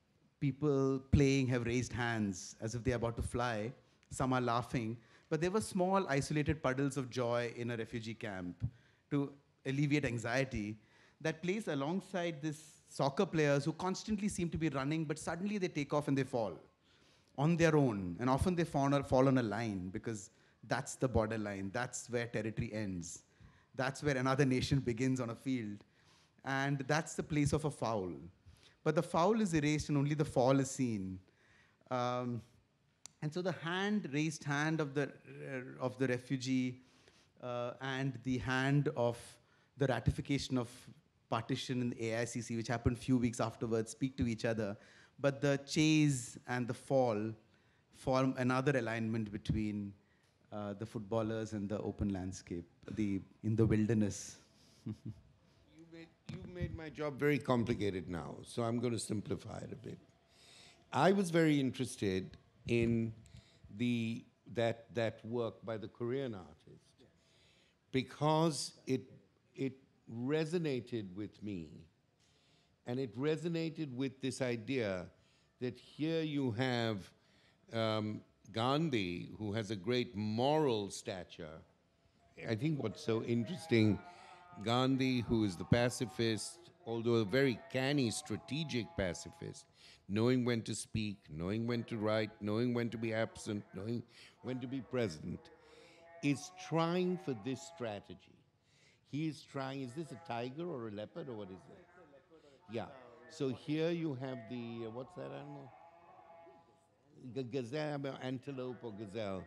people playing have raised hands as if they're about to fly. Some are laughing. But there were small isolated puddles of joy in a refugee camp to alleviate anxiety that plays alongside this soccer players who constantly seem to be running, but suddenly they take off and they fall on their own. And often they fall on, fall on a line, because that's the borderline. That's where territory ends. That's where another nation begins on a field. And that's the place of a foul. But the foul is erased and only the fall is seen. Um, and so the hand, raised hand of the, uh, of the refugee uh, and the hand of the ratification of partition in the A I C C, which happened a few weeks afterwards, speak to each other. But the chase and the fall form another alignment between uh, the footballers and the open landscape, the, in the wilderness. you made, you've made my job very complicated now, so I'm going to simplify it a bit. I was very interested in the, that, that work by the Korean artist because it, it resonated with me, and it resonated with this idea that here you have um, Gandhi, who has a great moral stature. I think what's so interesting, Gandhi, who is the pacifist, although a very canny, strategic pacifist, knowing when to speak, knowing when to write, knowing when to be absent, knowing when to be present, is trying for this strategy. He is trying, is this a tiger or a leopard or what is it? Yeah. So here you have the, uh, what's that animal? G- Gazelle, antelope or gazelle.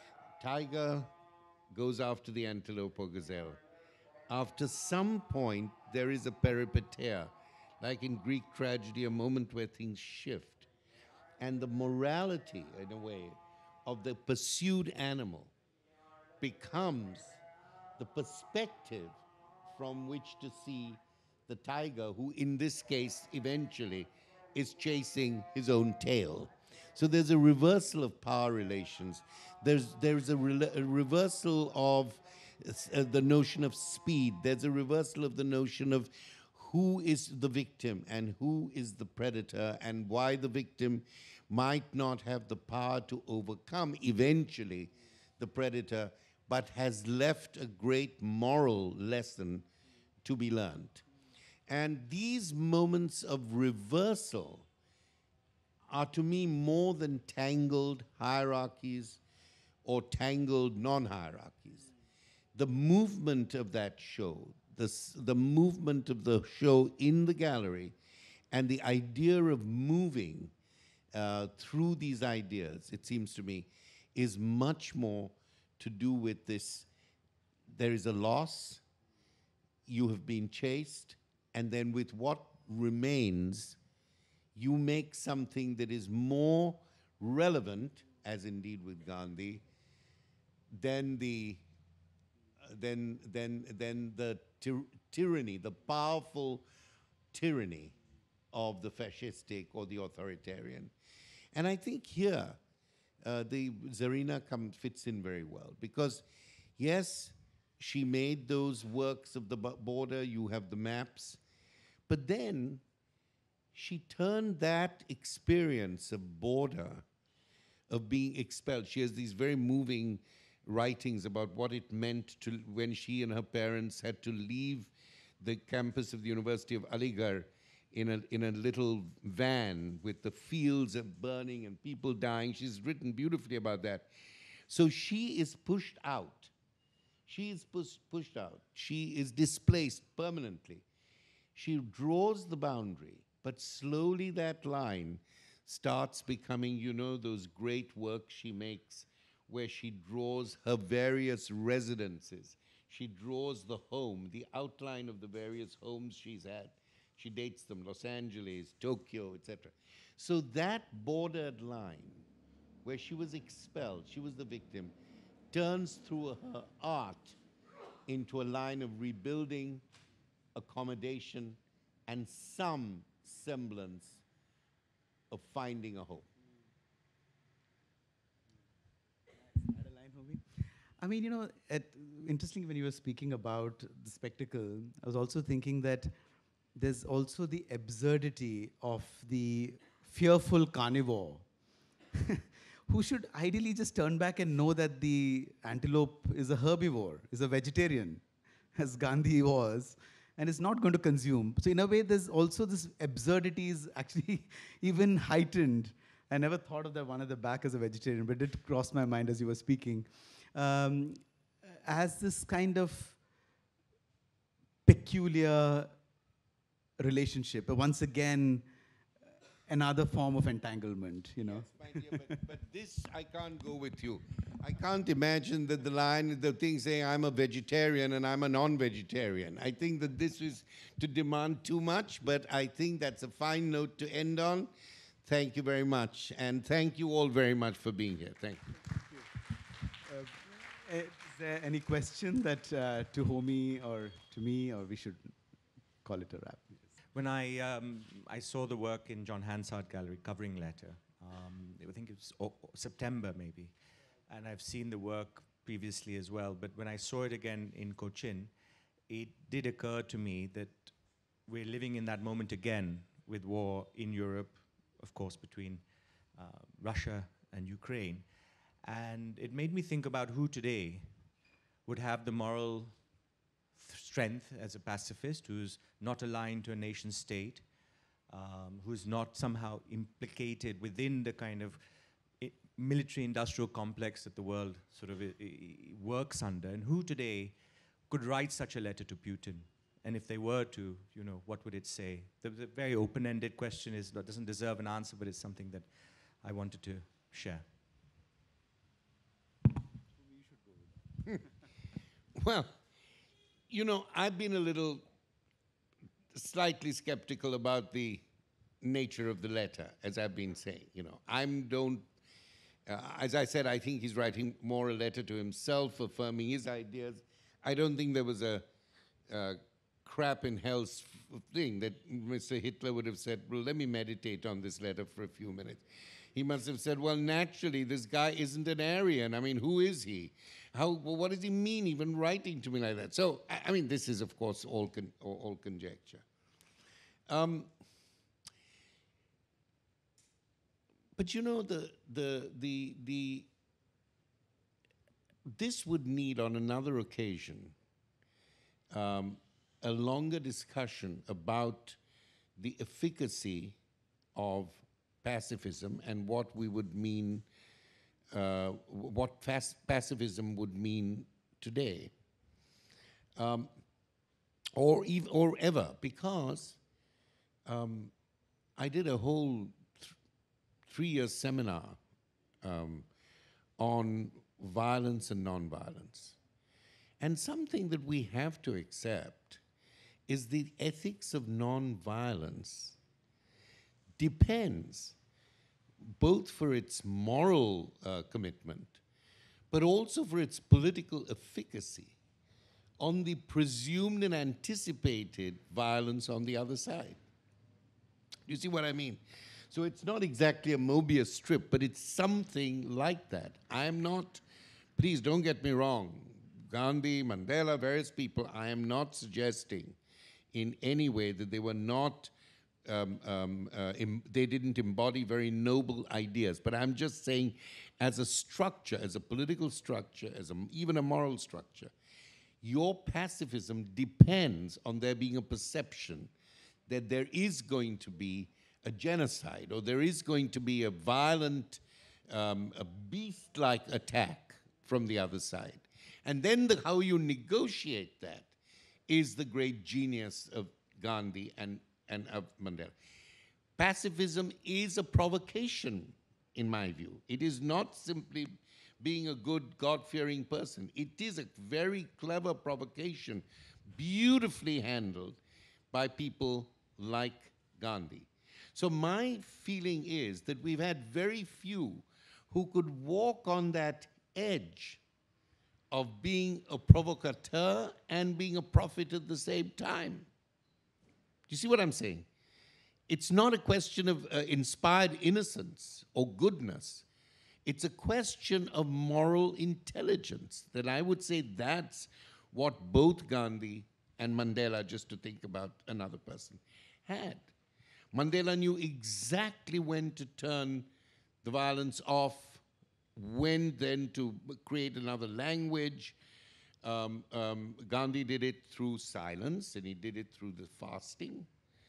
Tiger goes after the antelope or gazelle. After some point, there is a peripeteia, like in Greek tragedy, a moment where things shift. And the morality, in a way, of the pursued animal becomes the perspective from which to see the tiger, who in this case eventually is chasing his own tail. So there's a reversal of power relations. There's, there's a, re- a reversal of uh, the notion of speed. There's a reversal of the notion of who is the victim and who is the predator, and why the victim might not have the power to overcome eventually the predator, but has left a great moral lesson to be learned. And these moments of reversal are to me more than tangled hierarchies or tangled non-hierarchies. The movement of that show, the, the movement of the show in the gallery, and the idea of moving uh, through these ideas, it seems to me, is much more to do with this. There is a loss, you have been chased, and then with what remains, you make something that is more relevant, as indeed with Gandhi, than the than than than the tyr- tyranny, the powerful tyranny of the fascistic or the authoritarian. And I think here uh, the Zarina come, fits in very well, because yes, she made those works of the b- border, you have the maps, but then she turned that experience of border, of being expelled. She has these very moving writings about what it meant to when she and her parents had to leave the campus of the University of Aligarh in a, in a little van with the fields of burning and people dying. She's written beautifully about that. So she is pushed out. She is pus- pushed out. She is displaced permanently. She draws the boundary, but slowly that line starts becoming, you know, those great works she makes where she draws her various residences. She draws the home, the outline of the various homes she's had. She dates them, Los Angeles, Tokyo, et cetera. So that bordered line where she was expelled, she was the victim, turns through her art into a line of rebuilding, accommodation, and some semblance of finding a home. Add a line, Homi? I mean, you know, at, interesting when you were speaking about the spectacle, I was also thinking that there's also the absurdity of the fearful carnivore who should ideally just turn back and know that the antelope is a herbivore, is a vegetarian, as Gandhi was, and is not going to consume. So in a way, there's also this absurdity is actually even heightened. I never thought of that one at the back as a vegetarian, but it crossed my mind as you were speaking. Um, as this kind of peculiar relationship, once again, another form of entanglement, you know. Yes, my dear, but, but this I can't go with you. I can't imagine that the line, the thing saying I'm a vegetarian and I'm a non-vegetarian. I think that this is to demand too much, but I think that's a fine note to end on. Thank you very much, and thank you all very much for being here. Thank you. Thank you. Uh, is there any question that uh, to Homi or to me, or we should call it a wrap? When I, um, I saw the work in John Hansard Gallery, Covering Letter, um, I think it was o- September maybe, and I've seen the work previously as well, but when I saw it again in Cochin, it did occur to me that we're living in that moment again with war in Europe, of course, between uh, Russia and Ukraine. And it made me think about who today would have the moral strength as a pacifist who's not aligned to a nation state, um, who's not somehow implicated within the kind of i- military-industrial complex that the world sort of i- i- works under, and who today could write such a letter to Putin? And if they were to, you know, what would it say? The, the very open-ended question is that doesn't deserve an answer, but it's something that I wanted to share. Well, you know, I've been a little slightly skeptical about the nature of the letter, as I've been saying. You know, I don't, uh, as I said, I think he's writing more a letter to himself, affirming his ideas. I don't think there was a, uh crap in hell's f- thing that Mister Hitler would have said, well, let me meditate on this letter for a few minutes. He must have said, well, naturally, this guy isn't an Aryan. I mean, who is he? How, well, what does he mean even writing to me like that? So, I, I mean, this is, of course, all, con- all, all conjecture. Um, but you know, the, the, the, the, this would need on another occasion um, a longer discussion about the efficacy of pacifism and what we would mean, uh, what pacifism would mean today, um, or even or ever, because um, I did a whole th- three-year seminar um, on violence and nonviolence, and something that we have to accept is the ethics of nonviolence depends both for its moral uh, commitment, but also for its political efficacy on the presumed and anticipated violence on the other side. You see what I mean? So it's not exactly a Mobius strip, but it's something like that. I'm not, please don't get me wrong, Gandhi, Mandela, various people, I am not suggesting in any way that they were not, um, um, uh, em- they didn't embody very noble ideas. But I'm just saying, as a structure, as a political structure, as a, even a moral structure, your pacifism depends on there being a perception that there is going to be a genocide, or there is going to be a violent, um, a beast-like attack from the other side. And then the, how you negotiate that is the great genius of Gandhi and, and of Mandela. Pacifism is a provocation, in my view. It is not simply being a good, God-fearing person. It is a very clever provocation, beautifully handled by people like Gandhi. So my feeling is that we've had very few who could walk on that edge of being a provocateur and being a prophet at the same time. Do you see what I'm saying? It's not a question of uh, inspired innocence or goodness. It's a question of moral intelligence, that I would say that's what both Gandhi and Mandela, just to think about another person, had. Mandela knew exactly when to turn the violence off, when then to create another language. Um, um, Gandhi did it through silence, and he did it through the fasting.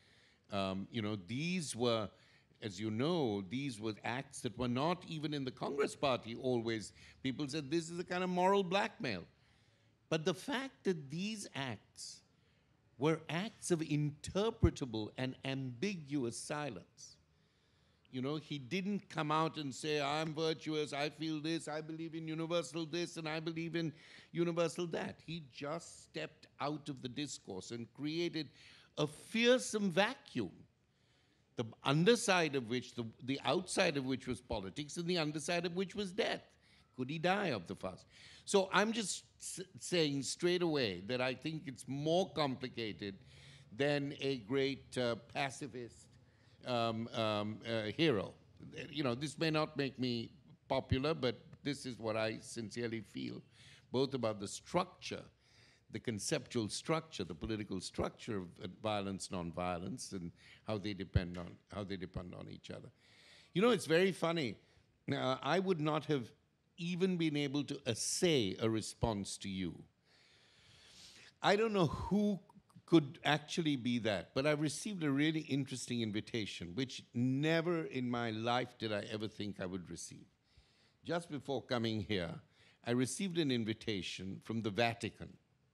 Um, you know, these were, as you know, these were acts that were not even in the Congress Party always. People said this is a kind of moral blackmail. But the fact that these acts were acts of interpretable and ambiguous silence. You know, he didn't come out and say, I'm virtuous, I feel this, I believe in universal this, and I believe in universal that. He just stepped out of the discourse and created a fearsome vacuum, the underside of which, the, the outside of which was politics, and the underside of which was death. Could he die of the fast? So I'm just s- saying straight away that I think it's more complicated than a great uh, pacifist um, um, uh, hero. You know, this may not make me popular, but this is what I sincerely feel, both about the structure, the conceptual structure, the political structure of uh, violence, non-violence, and how they depend on how they depend on each other. You know, it's very funny. Now, I would not have even been able to essay a response to you. I don't know who could actually be that. But I received a really interesting invitation, which never in my life did I ever think I would receive. Just before coming here, I received an invitation from the Vatican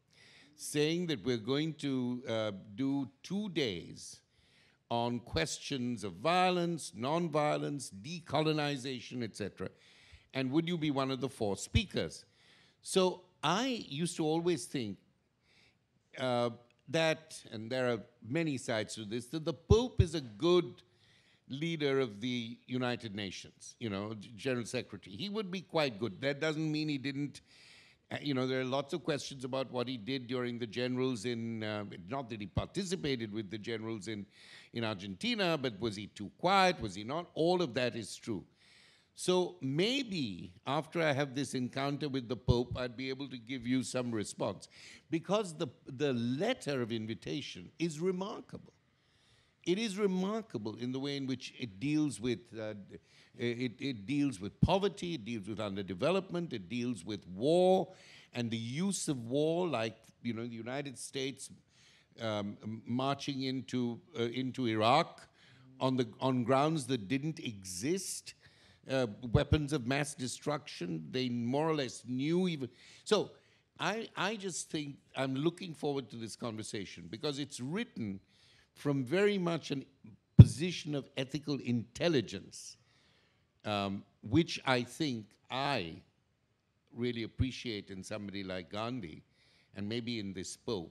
saying that we're going to uh, do two days on questions of violence, nonviolence, decolonization, et cetera. And would you be one of the four speakers? So I used to always think uh, that, and there are many sides to this, that the Pope is a good leader of the United Nations, you know, General Secretary. He would be quite good. That doesn't mean he didn't, uh, you know, there are lots of questions about what he did during the generals in, uh, not that he participated with the generals in, in Argentina, but was he too quiet, was he not? All of that is true. So maybe after I have this encounter with the Pope, I'd be able to give you some response. Because the, the letter of invitation is remarkable. It is remarkable in the way in which it deals with, uh, it, it deals with poverty, it deals with underdevelopment, it deals with war, and the use of war, like, you know, the United States um, marching into, uh, into Iraq on, the, on grounds that didn't exist. Uh, weapons of mass destruction, they more or less knew even. So I, I just think I'm looking forward to this conversation because it's written from very much a position of ethical intelligence, um, which I think I really appreciate in somebody like Gandhi, and maybe in this Pope,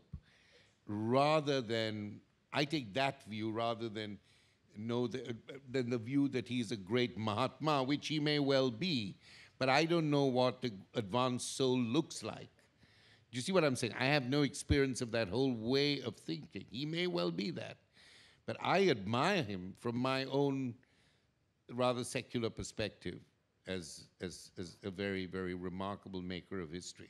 rather than, I take that view rather than know the, uh, than the view that he's a great Mahatma, which he may well be, but I don't know what the advanced soul looks like. Do you see what I'm saying? I have no experience of that whole way of thinking. He may well be that. But I admire him from my own rather secular perspective as, as, as a very, very remarkable maker of history.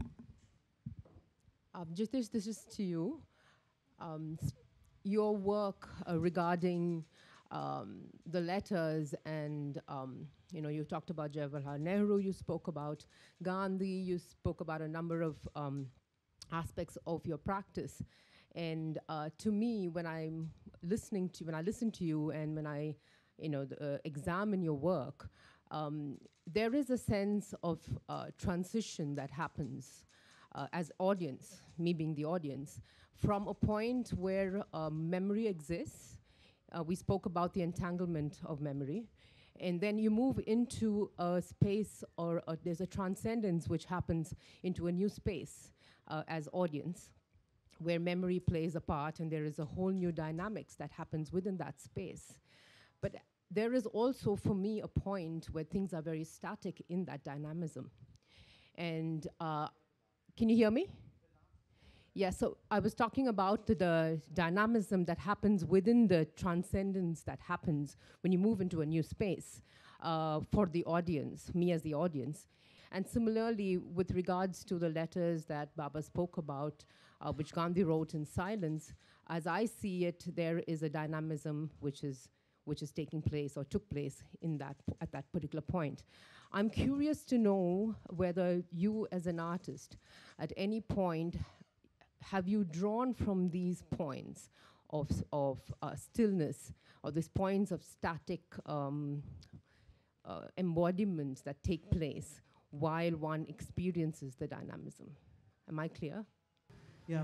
Um, Jitish, this is to you. Um, your work uh, regarding um, the letters and, um, you know, you talked about Jawaharlal Nehru, you spoke about Gandhi, you spoke about a number of um, aspects of your practice. And uh, to me, when I'm listening to, when I listen to you and when I, you know, the, uh, examine your work, um, there is a sense of uh, transition that happens uh, as audience, me being the audience, from a point where um, memory exists. Uh, we spoke about the entanglement of memory. And then you move into a space, or a, there's a transcendence which happens into a new space uh, as audience, where memory plays a part, and there is a whole new dynamics that happens within that space. But there is also, for me, a point where things are very static in that dynamism. And uh, can you hear me? Yeah, so I was talking about the, the dynamism that happens within the transcendence that happens when you move into a new space uh, for the audience, me as the audience. And similarly, with regards to the letters that Bhabha spoke about, uh, which Gandhi wrote in silence, as I see it, there is a dynamism which is, which is taking place or took place in that, at that particular point. I'm curious to know whether you as an artist, at any point, have you drawn from these points of, of uh, stillness, or these points of static um, uh, embodiments that take place while one experiences the dynamism? Am I clear? Yeah.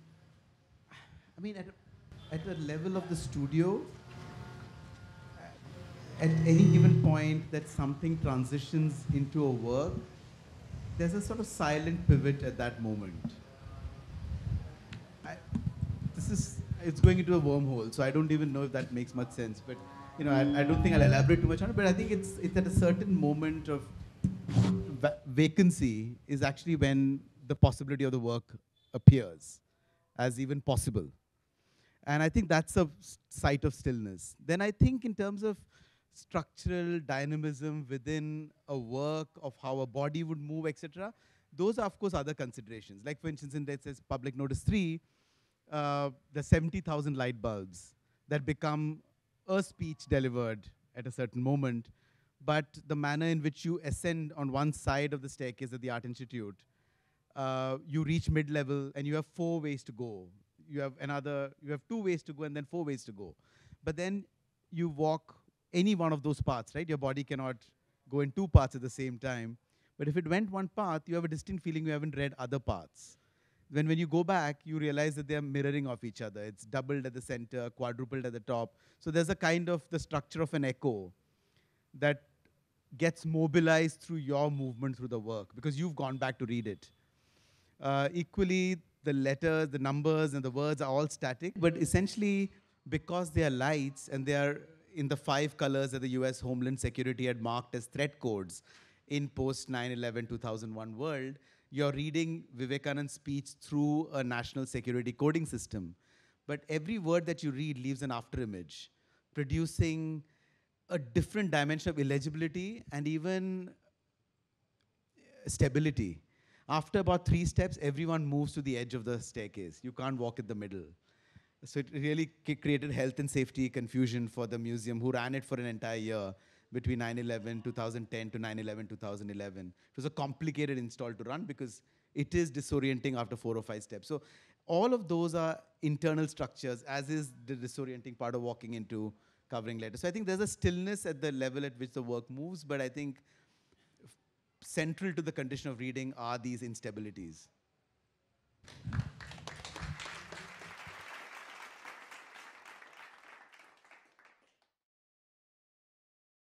I mean, at, at the level of the studio, at any given point that something transitions into a work, there's a sort of silent pivot at that moment. I, this is, it's going into a wormhole, so I don't even know if that makes much sense. But, you know, I, I don't think I'll elaborate too much on it, but I think it's, it's at a certain moment of va vacancy is actually when the possibility of the work appears as even possible. And I think that's a site of stillness. Then I think in terms of structural dynamism within a work, of how a body would move, et cetera, those are, of course, other considerations. Like, for instance, in that says Public Notice three, uh, the seventy thousand light bulbs that become a speech delivered at a certain moment, but the manner in which you ascend on one side of the staircase at the Art Institute, uh, you reach mid-level and you have four ways to go. you have another, you have two ways to go and then four ways to go. But then you walk any one of those paths, right? Your body cannot go in two paths at the same time. But if it went one path, you have a distinct feeling you haven't read other paths. When, when you go back, you realize that they are mirroring off each other. It's doubled at the center, quadrupled at the top. So there's a kind of the structure of an echo that gets mobilized through your movement through the work because you've gone back to read it. Uh, equally, the letters, the numbers, and the words are all static. But essentially, because they are lights and they are in the five colors that the U S Homeland Security had marked as threat codes in post nine eleven two thousand one world, you're reading Vivekananda's speech through a national security coding system. But every word that you read leaves an afterimage, producing a different dimension of illegibility and even stability. After about three steps, everyone moves to the edge of the staircase. You can't walk in the middle. So it really created health and safety confusion for the museum, who ran it for an entire year between nine eleven two thousand ten to nine eleven two thousand eleven. It was a complicated install to run because it is disorienting after four or five steps. So all of those are internal structures, as is the disorienting part of walking into covering letters. So I think there's a stillness at the level at which the work moves, but I think central to the condition of reading are these instabilities.